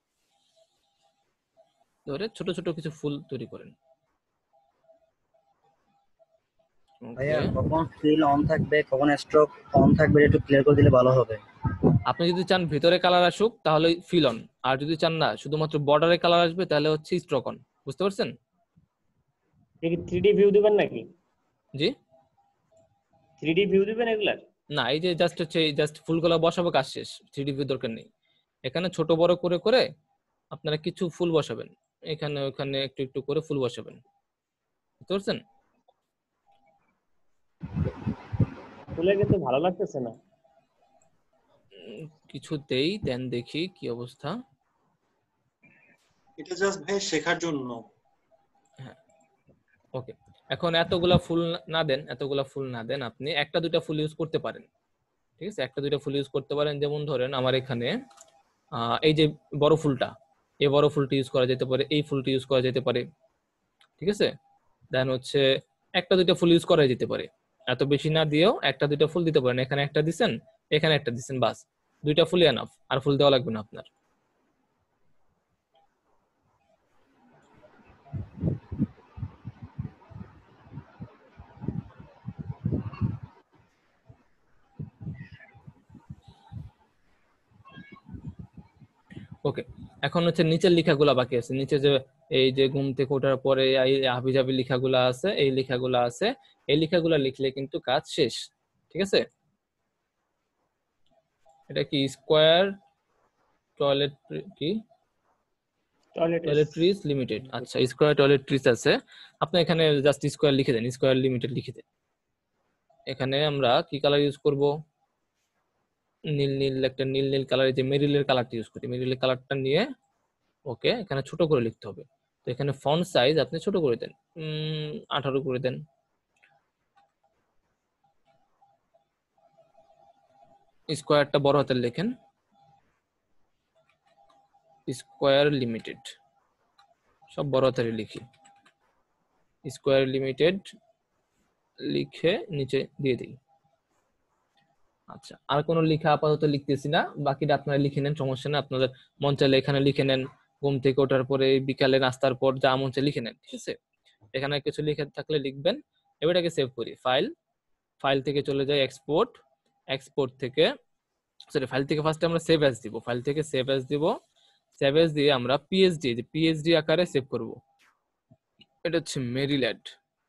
ধরে ছোট ছোট কিছু ফুল তৈরি করেন। ভাইয়া কখন ফিল অন থাকবে, কখন স্ট্রোক অন থাকবে, একটু ক্লিয়ার করে দিলে ভালো হবে। আপনি যদি চান ভিতরে কালার আসুক তাহলে ফিল অন, আর যদি চান না শুধুমাত্র বর্ডারে কালার আসবে তাহলে হচ্ছে স্ট্রোক অন। বুঝতে পারছেন? 3D ভিউ দিবেন নাকি? জি, 3D ভিউ দিবেন এগুলা? না, এই যে জাস্ট হচ্ছে জাস্ট ফুলগুলো বসাবো, কাজ শেষ। 3D ভিউ দরকার নেই। এখানে ছোট বড় করে করে আপনারা কিছু ফুল বসাবেন, এখানে ওখানে একটু একটু করে ফুল বসাবেন, বুঝতে পারছেন? ফুলে কিন্তু ভালো লাগতেছে না কিছুতেই। দেন দেখি কি অবস্থা। এটা জাস্ট ভাই শেখার জন্য। ওকে, এখন এতগুলা ফুল না দেন, এতগুলা ফুল না দেন, আপনি একটা দুইটা ফুল ইউজ করতে পারেন, ঠিক আছে? একটা দুইটা ফুল ইউজ করতে পারেন। যেমন ধরেন আমার এখানে এই যে বড় ফুলটা, এই বড় ফুলটা ইউজ করা যেতে পারে, এই ফুলটা ইউজ করা যেতে পারে, ঠিক আছে? দেন হচ্ছে একটা দুইটা ফুল ইউজ করা যেতে পারে, এত বেশি না দিয়েও একটা দুইটা ফুল দিতে পারেন। এখানে একটা দিছেন, এখানে একটা দিছেন, বাস দুইটা ফুলই এনাফ, আর ফুল দেওয়া লাগবে না আপনার। ওকে, এখন হচ্ছে নিচের লেখাগুলা বাকি আছে। নিচে যে এই যে ঘুম থেকে ওঠার পরে এই হাবিজাবি লেখাগুলা আছে, এই লেখাগুলা আছে, এই লেখাগুলা লিখলে কিন্তু কাজ শেষ, ঠিক আছে? এটা কি স্কয়ার টয়লেট, কি টয়লেট্রিজ লিমিটেড? আচ্ছা, স্কয়ার টয়লেট্রিজ আছে। আপনি এখানে জাস্ট স্কয়ার লিখে দেন, স্কয়ার লিমিটেড লিখে দেন। এখানে আমরা কি কালার ইউজ করব? নীল নীল, একটা নীল নীল কালারের যে মেরিলের কালারটা ইউজ করি, মেরিলের কালারটা নিয়ে ওকে এখানে ছোট করে লিখতে হবে। তো এখানে ফন্ট সাইজ আপনি ছোট করে দেন, 18 করে দেন। স্কয়ারটা বড় হাতের লেখেন, স্কয়ার লিমিটেড, সব বড় হাতের লিখি, স্কয়ার লিমিটেড লিখে নিচে দিয়ে দিই। আচ্ছা, আর কোনো লেখা আপাতত লিখতেছি না, বাকিটা আপনারা লিখে নেন, সমস্যা নেই। আপনাদের মন চাইলে এখানে লিখে নেন, ঘুম থেকে ওঠার পরে, বিকালে নাস্তার পর, যা মন চাইলে লিখে নেন, ঠিক আছে? এখানে কিছু লিখে থাকলে লিখবেন। এবারটাকে সেভ করি। ফাইল থেকে চলে যাই এক্সপোর্ট, এক্সপোর্ট থেকে সরি ফাইল থেকে ফার্স্টে আমরা সেভ অ্যাজ দিব, ফাইল থেকে সেভ অ্যাজ দিব। সেভ অ্যাজ দিয়ে আমরা পিএইচডি আকারে সেভ করব। এটা হচ্ছে মেরিল্যান্ড,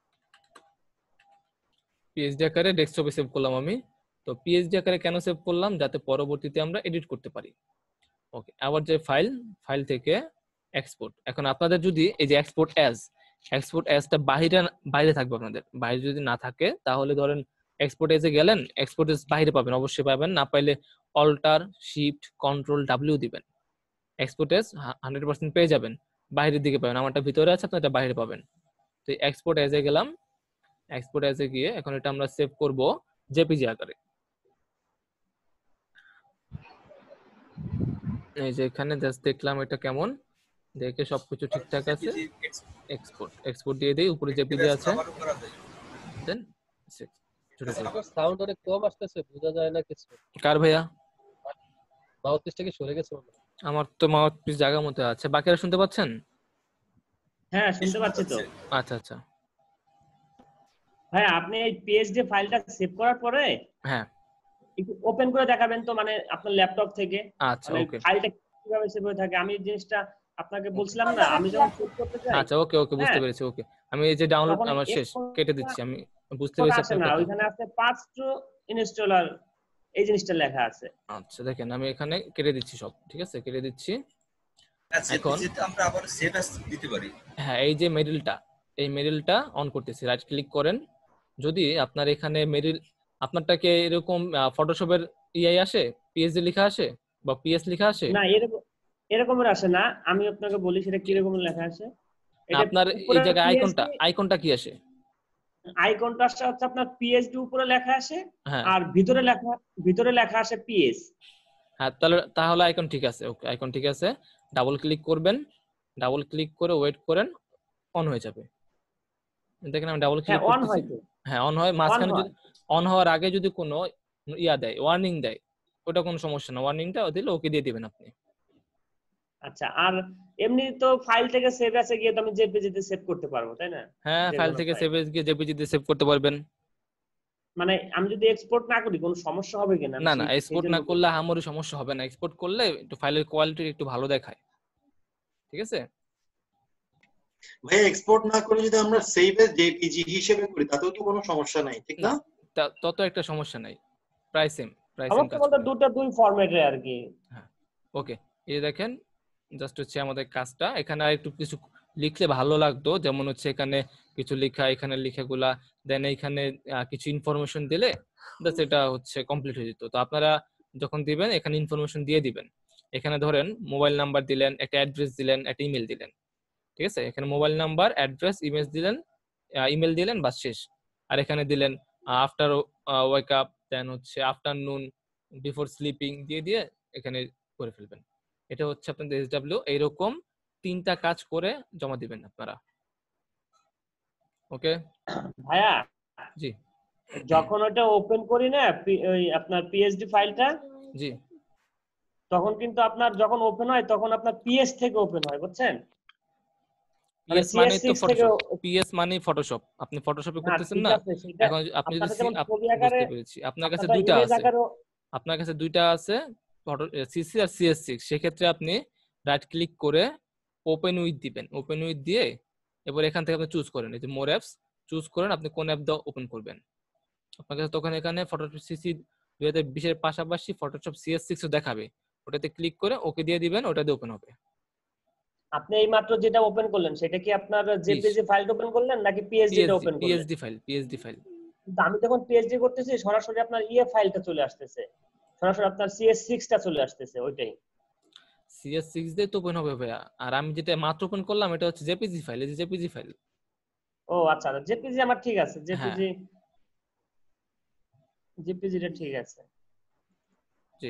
পিএইচডি আকারে ডেস্কটপে সেভ করলাম আমি। তো পিএইচডি আকারে কেন সেভ করলাম? যাতে পরবর্তীতে আমরা এডিট করতে পারি। ওকে, আবার যে ফাইল থেকে এক্সপোর্ট। এখন আপনাদের যদি এই যে এক্সপোর্ট অ্যাজটা বাইরে থাকবে, আপনাদের বাইরে যদি না থাকে তাহলে ধরেন এক্সপোর্ট এজে গেলেন, এক্সপোর্ট এজ বাইরে পাবেন, অবশ্যই পাবেন। না পাইলে অল্টার শিফট কন্ট্রোল ডাব্লিউ দিবেন, এক্সপোর্ট এজ 100% পেয়ে যাবেন, বাইরের দিকে পাবেন। আমারটা ভিতরে আছে, আপনার এটা বাইরে পাবেন। তো এক্সপোর্ট এজে গেলাম, এক্সপোর্ট এজে গিয়ে এখন এটা আমরা সেভ করব জেপিজি আকারে। এই যে এখানে জাস্ট দেখলাম এটা কেমন, দেখে সবকিছু ঠিকঠাক আছে, এক্সপোর্ট দিয়ে দেই। উপরে জেপিজি আছে, দেন সাউন্ড অনেক কম আসতেছে, বোঝা যায় না কিছু। কার ভাইয়া? মাউথপিসটা কি সরে গেছে? আমার তো মাউথপিস জায়গা মতো আছে। বাকিরা শুনতে পাচ্ছেন? হ্যাঁ, শুনতে পাচ্ছি তো। আচ্ছা আচ্ছা ভাই, আপনি এই পিএইচডি ফাইলটা সেভ করার পরে হ্যাঁ একটু ওপেন করে দেখাবেন তো, মানে আপনার ল্যাপটপ থেকে। আচ্ছা, ওকে। ফাইলটা কিভাবে সেভ হয়ে থাকে আমি জিনিসটা আপনাকে বলছিলাম না, আমি যখন সেভ করতে যাই। আচ্ছা, ওকে বুঝতে পেরেছি। ওকে, আমি এই যে ডাউনলোড আমার শেষ, কেটে দিচ্ছি। আমি বুঝতে পেরেছি আপনার কথা। ওইখানে আছে পাথ টু ইনস্টলার, এই জিনিসটা লেখা আছে। আচ্ছা, দেখেন আমি এখানে কেটে দিচ্ছি সব, ঠিক আছে? কেটে দিচ্ছি। এখন আমরা আবার সেভ অ্যাজ দিতে পারি। হ্যাঁ, এই যে মেরিলটা অন করতেছি, রাইট ক্লিক করেন। যদি আপনার এখানে মেরিল, আপনারটাকে এরকম ফটোশপের ইআই আসে, পিএইচডি লেখা আসে বা পিএস লেখা আসে? না, এরকমের আসে না। আমি আপনাকে বলি সেটা কি রকম লেখা আসে। আপনার এই জায়গায় আইকনটা কি আসে? আইকনটা হচ্ছে আপনার পিএইচডি উপরে লেখা আসে, হ্যাঁ, আর ভিতরে লেখা আসে পিএস। হ্যাঁ, তাহলে আইকন ঠিক আছে। ওকে, আইকন ঠিক আছে। ডাবল ক্লিক করবেন, ডাবল ক্লিক করে ওয়েট করেন, অন হয়ে যাবে। দেখেন আমি ডাবল ক্লিক করতেছি, হ্যাঁ অন হয়। মাঝখানে যদি অন হওয়ার আগে যদি কোনো দেয়, ওয়ার্নিং দেয়, ওটা কোনো সমস্যা না, ওয়ার্নিংটা দিলে ওকে দিয়ে দিবেন আপনি। আচ্ছা, আর এমনি তো ফাইল থেকে সেভ অ্যাসে গিয়ে তো আমি জেপিজি তে সেভ করতে পারবো, তাই না? হ্যাঁ, ফাইল থেকে সেভ অ্যাস গিয়ে জেপিজি তে সেভ করতে পারবেন। মানে আমি যদি এক্সপোর্ট না করি কোনো সমস্যা হবে কিনা? না, এক্সপোর্ট না করলে আমারও সমস্যা হবে না। এক্সপোর্ট করলে একটু ফাইলের কোয়ালিটি একটু ভালো দেখায়, ঠিক আছে? ভাই, এক্সপোর্ট না করে যদি আমরা সেভ এজ জেপিজি হিসেবে করি তাতেও তো কোনো সমস্যা নাই, ঠিক না? তত একটা সমস্যা নাই। প্রায় সেম সমস্ত কাজ বলতে করে। দুটো দুই ফরম্যাটে আর কি। হ্যাঁ ওকে, এই দেখেন জাস্ট হচ্ছে আমাদের কাজটা। এখানে আর একটু কিছু লিখলে ভালো লাগতো, যেমন হচ্ছে এখানে কিছু লেখা, এখানে লেখাগুলা, দেন এইখানে কিছু ইনফরমেশন দিলে জাস্ট এটা হচ্ছে কমপ্লিট হয়ে যেত। তো আপনারা যখন দিবেন এখানে ইনফরমেশন দিয়ে দিবেন। এখানে ধরেন মোবাইল নাম্বার দিলেন, একটা অ্যাড্রেস দিলেন, একটা ইমেল দিলেন, ঠিক আছে? এখানে মোবাইল নাম্বার, অ্যাড্রেস, ইমেল দিলেন, ইমেল দিলেন, বাস শেষ। আর এখানে দিলেন আফটার ওয়েক আপ, দেন হচ্ছে আফটারনুন, বিফোর স্লিপিং দিয়ে দিয়ে এখানে করে ফেলবেন। এটা হচ্ছে আপনাদের এসডব্লিউ। এইরকম 3টা কাজ করে জমা দিবেন আপনারা। ওকে ভাইয়া জি যখন ওটা ওপেন করি না ওই আপনার পিএইচডি ফাইলটা, জি, তখন কিন্তু আপনার যখন ওপেন হয় তখন আপনার পিএস থেকে ওপেন হয়, বুঝছেন? পিএস মানে তো ফটোশপ, পিএস মানে ফটোশপ। আপনি ফটোশপে করতেছেন না এখন। আপনি যদি বুঝতে পেরেছি, আপনার কাছে দুইটা আছে, আপনার কাছে দুইটা আছে, ফটো সিসি আর সিএস6। সেক্ষেত্রে আপনি রাইট ক্লিক করে ওপেন উইথ দিবেন। ওপেন উইথ দিয়ে এবার এখান থেকে আপনি চুজ করেন, এই যে মোর অ্যাপস চুজ করেন, আপনি কোন অ্যাপ দিয়ে ওপেন করবেন। আপনার কাছে তখন এখানে ফটোশপ সিসি 2020 এর পাশাপাশি ফটোশপ সিএস6 দেখাবে, ওটাতে ক্লিক করে ওকে দিয়ে দিবেন, ওটা দিয়ে ওপেন হবে। আপনি এই মাত্র যেটা ওপেন করলেন সেটা কি আপনার জেপিজি ফাইল ওপেন করলেন নাকি পিএসডি টা ওপেন করলেন? PSD file, PSD file. কিন্তু আমি যখন পিএসডি করতেছি সরাসরি আপনার ইএ ফাইলটা চলে আসতেছে, সরাসরি আপনার সিএস6 টা চলে আসতেছে, ওইটাই সিএস6 দিয়ে তো ওপেন হবে ভাইয়া। আর আমি যেটা মাত্র ওপেন করলাম এটা হচ্ছে জেপিজি ফাইল, এই যে জেপিজি ফাইল। ও আচ্ছা, জেপিজি আমার ঠিক আছে, জেপিজি টা ঠিক আছে। জি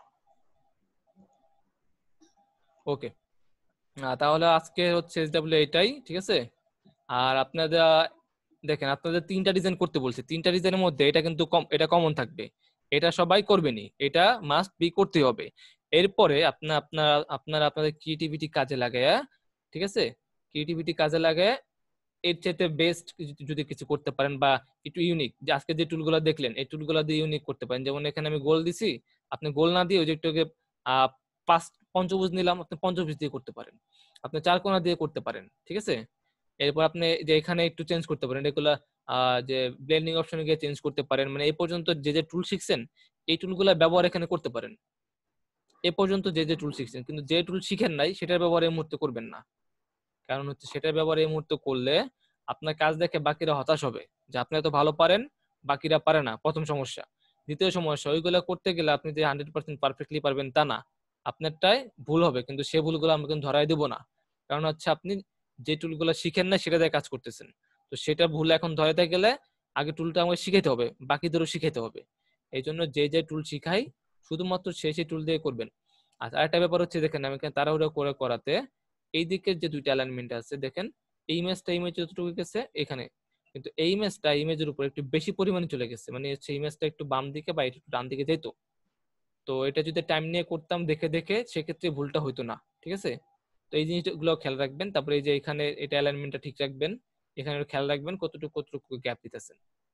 ওকে, তাহলে আজকে হচ্ছে এসডব্লিউ এটাই, ঠিক আছে? আর আপনারা দেখেন আপনাদের 3টা ডিজাইন করতে বলছে, 3টা ডিজাইনের মধ্যে এটা কিন্তু এটা কমন থাকবে, এটা সবাই করবেনি, এটা মাস্ট বি করতে হবে। এরপরে আপনাদের ক্রিয়েটিভিটি কাজে লাগায়, ঠিক আছে? ক্রিয়েটিভিটি কাজে লাগায় এর চাইতে বেস্ট যদি কিছু করতে পারেন বা একটু ইউনিক, যে আজকে যে টুলগুলো দেখলেন এই টুলগুলো দিয়ে ইউনিক করতে পারেন। যেমন এখানে আমি গোল দিছি, আপনি গোল না দিয়ে ওই যে একটুকে পঞ্চভুজ নিলাম, আপনি পঞ্চভুজ দিয়ে করতে পারেন, আপনি চারকোনা দিয়ে করতে পারেন, ঠিক আছে? এরপর আপনি যে এখানে একটু চেঞ্জ করতে পারেন, এগুলা যে ব্লেন্ডিং অপশনে গিয়ে চেঞ্জ করতে পারেন। মানে এই পর্যন্ত যে যে টুল শিখছেন এই টুলগুলা ব্যবহার এখানে করতে পারেন। এ পর্যন্ত যে যে টুল শিখছেন, কিন্তু যে টুল শিখেন নাই সেটার ব্যবহার এই মুহূর্তে করবেন না। কারণ হচ্ছে সেটার ব্যবহার এই মুহূর্তে করলে আপনার কাজ দেখে বাকিরা হতাশ হবে যে আপনি এত ভালো পারেন, বাকিরা পারে না, প্রথম সমস্যা। দ্বিতীয় সমস্যা, ওইগুলা করতে গেলে আপনি যে 100% পারফেক্টলি পারবেন তা না, আপনারটাই ভুল হবে, কিন্তু সে ভুলগুলো আমরা কিন্তু ধরাই দেবো না। কারণ হচ্ছে আপনি যে টুলগুলো শিখেন না সেটা দিয়ে কাজ করতেছেন, তো সেটা ভুল এখন ধরাইতে গেলে আগে টুলটা আমাকে শিখাইতে হবে, বাকিদেরও শিখাইতে হবে। এই জন্য যে যে টুল শিখাই শুধুমাত্র সেই টুল দিয়ে করবেন। আর আরেকটা ব্যাপার হচ্ছে, দেখেন আমি এখানে তাড়াহুড়ো করে করাতে এই দিকের যে দুইটা অ্যালাইনমেন্ট আছে, দেখেন এই ইমেজ যতটুকু গেছে এখানে, কিন্তু এই ইমেজের উপর একটু বেশি পরিমাণে চলে গেছে, মানে হচ্ছে ইমেজটা একটু বাম দিকে বা একটু ডান দিকে যেত। তো এটা যদি টাইম নিয়ে করতাম দেখে দেখে সেক্ষেত্রে ভুলটা হইতো না, ঠিক আছে? তো এই জিনিসগুলো খেয়াল রাখবেন। তারপরে এই যে এখানে এটা অ্যালাইনমেন্টটা ঠিক রাখবেন, এখানে খেয়াল রাখবেন কতটুকু গ্যাপ দিতেছেন।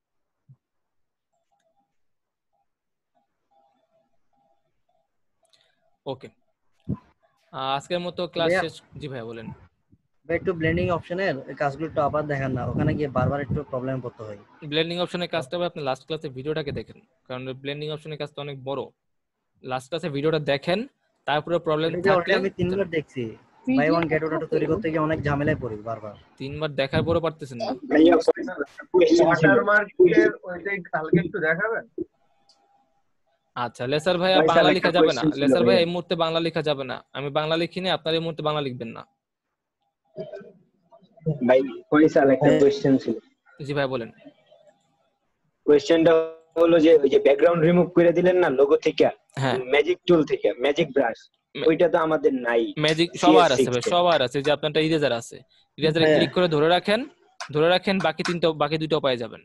ওকে, আজকের মতো ক্লাস শেষ। জি ভাইয়া বলেন। একটু ব্লেন্ডিং অপশনের কাজগুলো একটু আবার দেখেন না, ওখানে গিয়ে বারবার একটু প্রবলেম পড়তে হয়। ব্লেন্ডিং অপশনের কাজটা হবে আপনি লাস্ট ক্লাসে ভিডিওটাকে দেখেন, কারণ ব্লেন্ডিং অপশনের কাজটা অনেক বড়। লাস্ট ক্লাসে ভিডিওটা দেখেন, তারপরে প্রবলেম থাকলে আমি 3বার দেখছি, বাই ওয়ান গেট ওটা তৈরি করতে গিয়ে অনেক ঝামেলায় পড়ি বারবার। 3বার দেখার পরও পারতেছেন না? ওয়াটারমার্কের ওইটাই কালকে একটু দেখাবেন। আচ্ছা লেসার ভাইয়া বাংলা লেখা যাবে না, লেসার ভাইয়া এই মুহূর্তে বাংলা লেখা যাবে না, আমি বাংলা লিখিনি, আপনার এই মুহূর্তে বাংলা লিখবেন না ভাই। ফয়সাল একটা কোশ্চেন ছিল। জি ভাই বলেন। কোশ্চেনটা হলো যে ওই যে ব্যাকগ্রাউন্ড রিমুভ করে দিলেন না লোগো থেকে, ম্যাজিক টুল থেকে, ম্যাজিক ব্রাশ, ওইটা তো আমাদের নাই। ম্যাজিক সবার আছে ভাই, সবার আছে। যে আপনারটা ইরেজার আছে, ইরেজারে ক্লিক করে ধরে রাখেন, বাকি দুটো পায়ে যাবেন।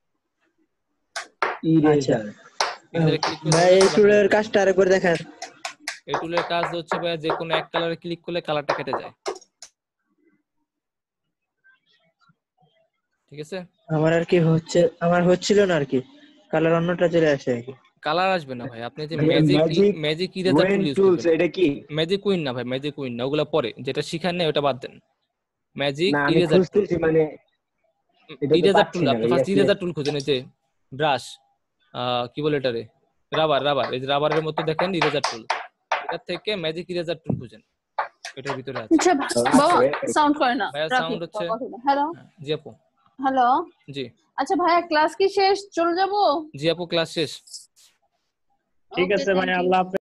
ইরেজার ভাই এই টুলের কাজটা আরেকবার দেখান। এই টুলের কাজ হচ্ছে ভাই যে কোনো এক কালারে ক্লিক করলে কালারটা কেটে যায়, ঠিক আছে? আমার আর কি হচ্ছে, আমার হচ্ছিল না আর কি, কালার অন্যটা চলে আসে আর কি। কালার আসবে না ভাই, আপনি যে ম্যাজিক ইরেজার টুল ইউজ করবেন। এটা কি ম্যাজিক কুইন না ভাই, ম্যাজিক কুইন না, ওগুলা পরে, যেটা শিখান না ওটা বাদ দেন। ম্যাজিক ইরেজার টুল, মানে ইরেজার টুল, আপনি ফার্স্ট ইরেজার টুল খুঁজেন, এই যে ব্রাশ কি বলে এটারে, রাবার রাবার, এই যে রাবারের মতো দেখেন ইরেজার টুল, এটা থেকে ম্যাজিক ইরেজার টুল খুঁজেন, এটার ভিতরে আছে। আচ্ছা বাবা সাউন্ড করে না, ভাইয়া সাউন্ড হচ্ছে। হ্যালো জি আপু। হ্যালো জি আচ্ছা ভাইয়া ক্লাস কি শেষ, চলে যাব? জি আপু ক্লাস শেষ। ঠিক আছে ভাই, আল্লাহ হাফেজ।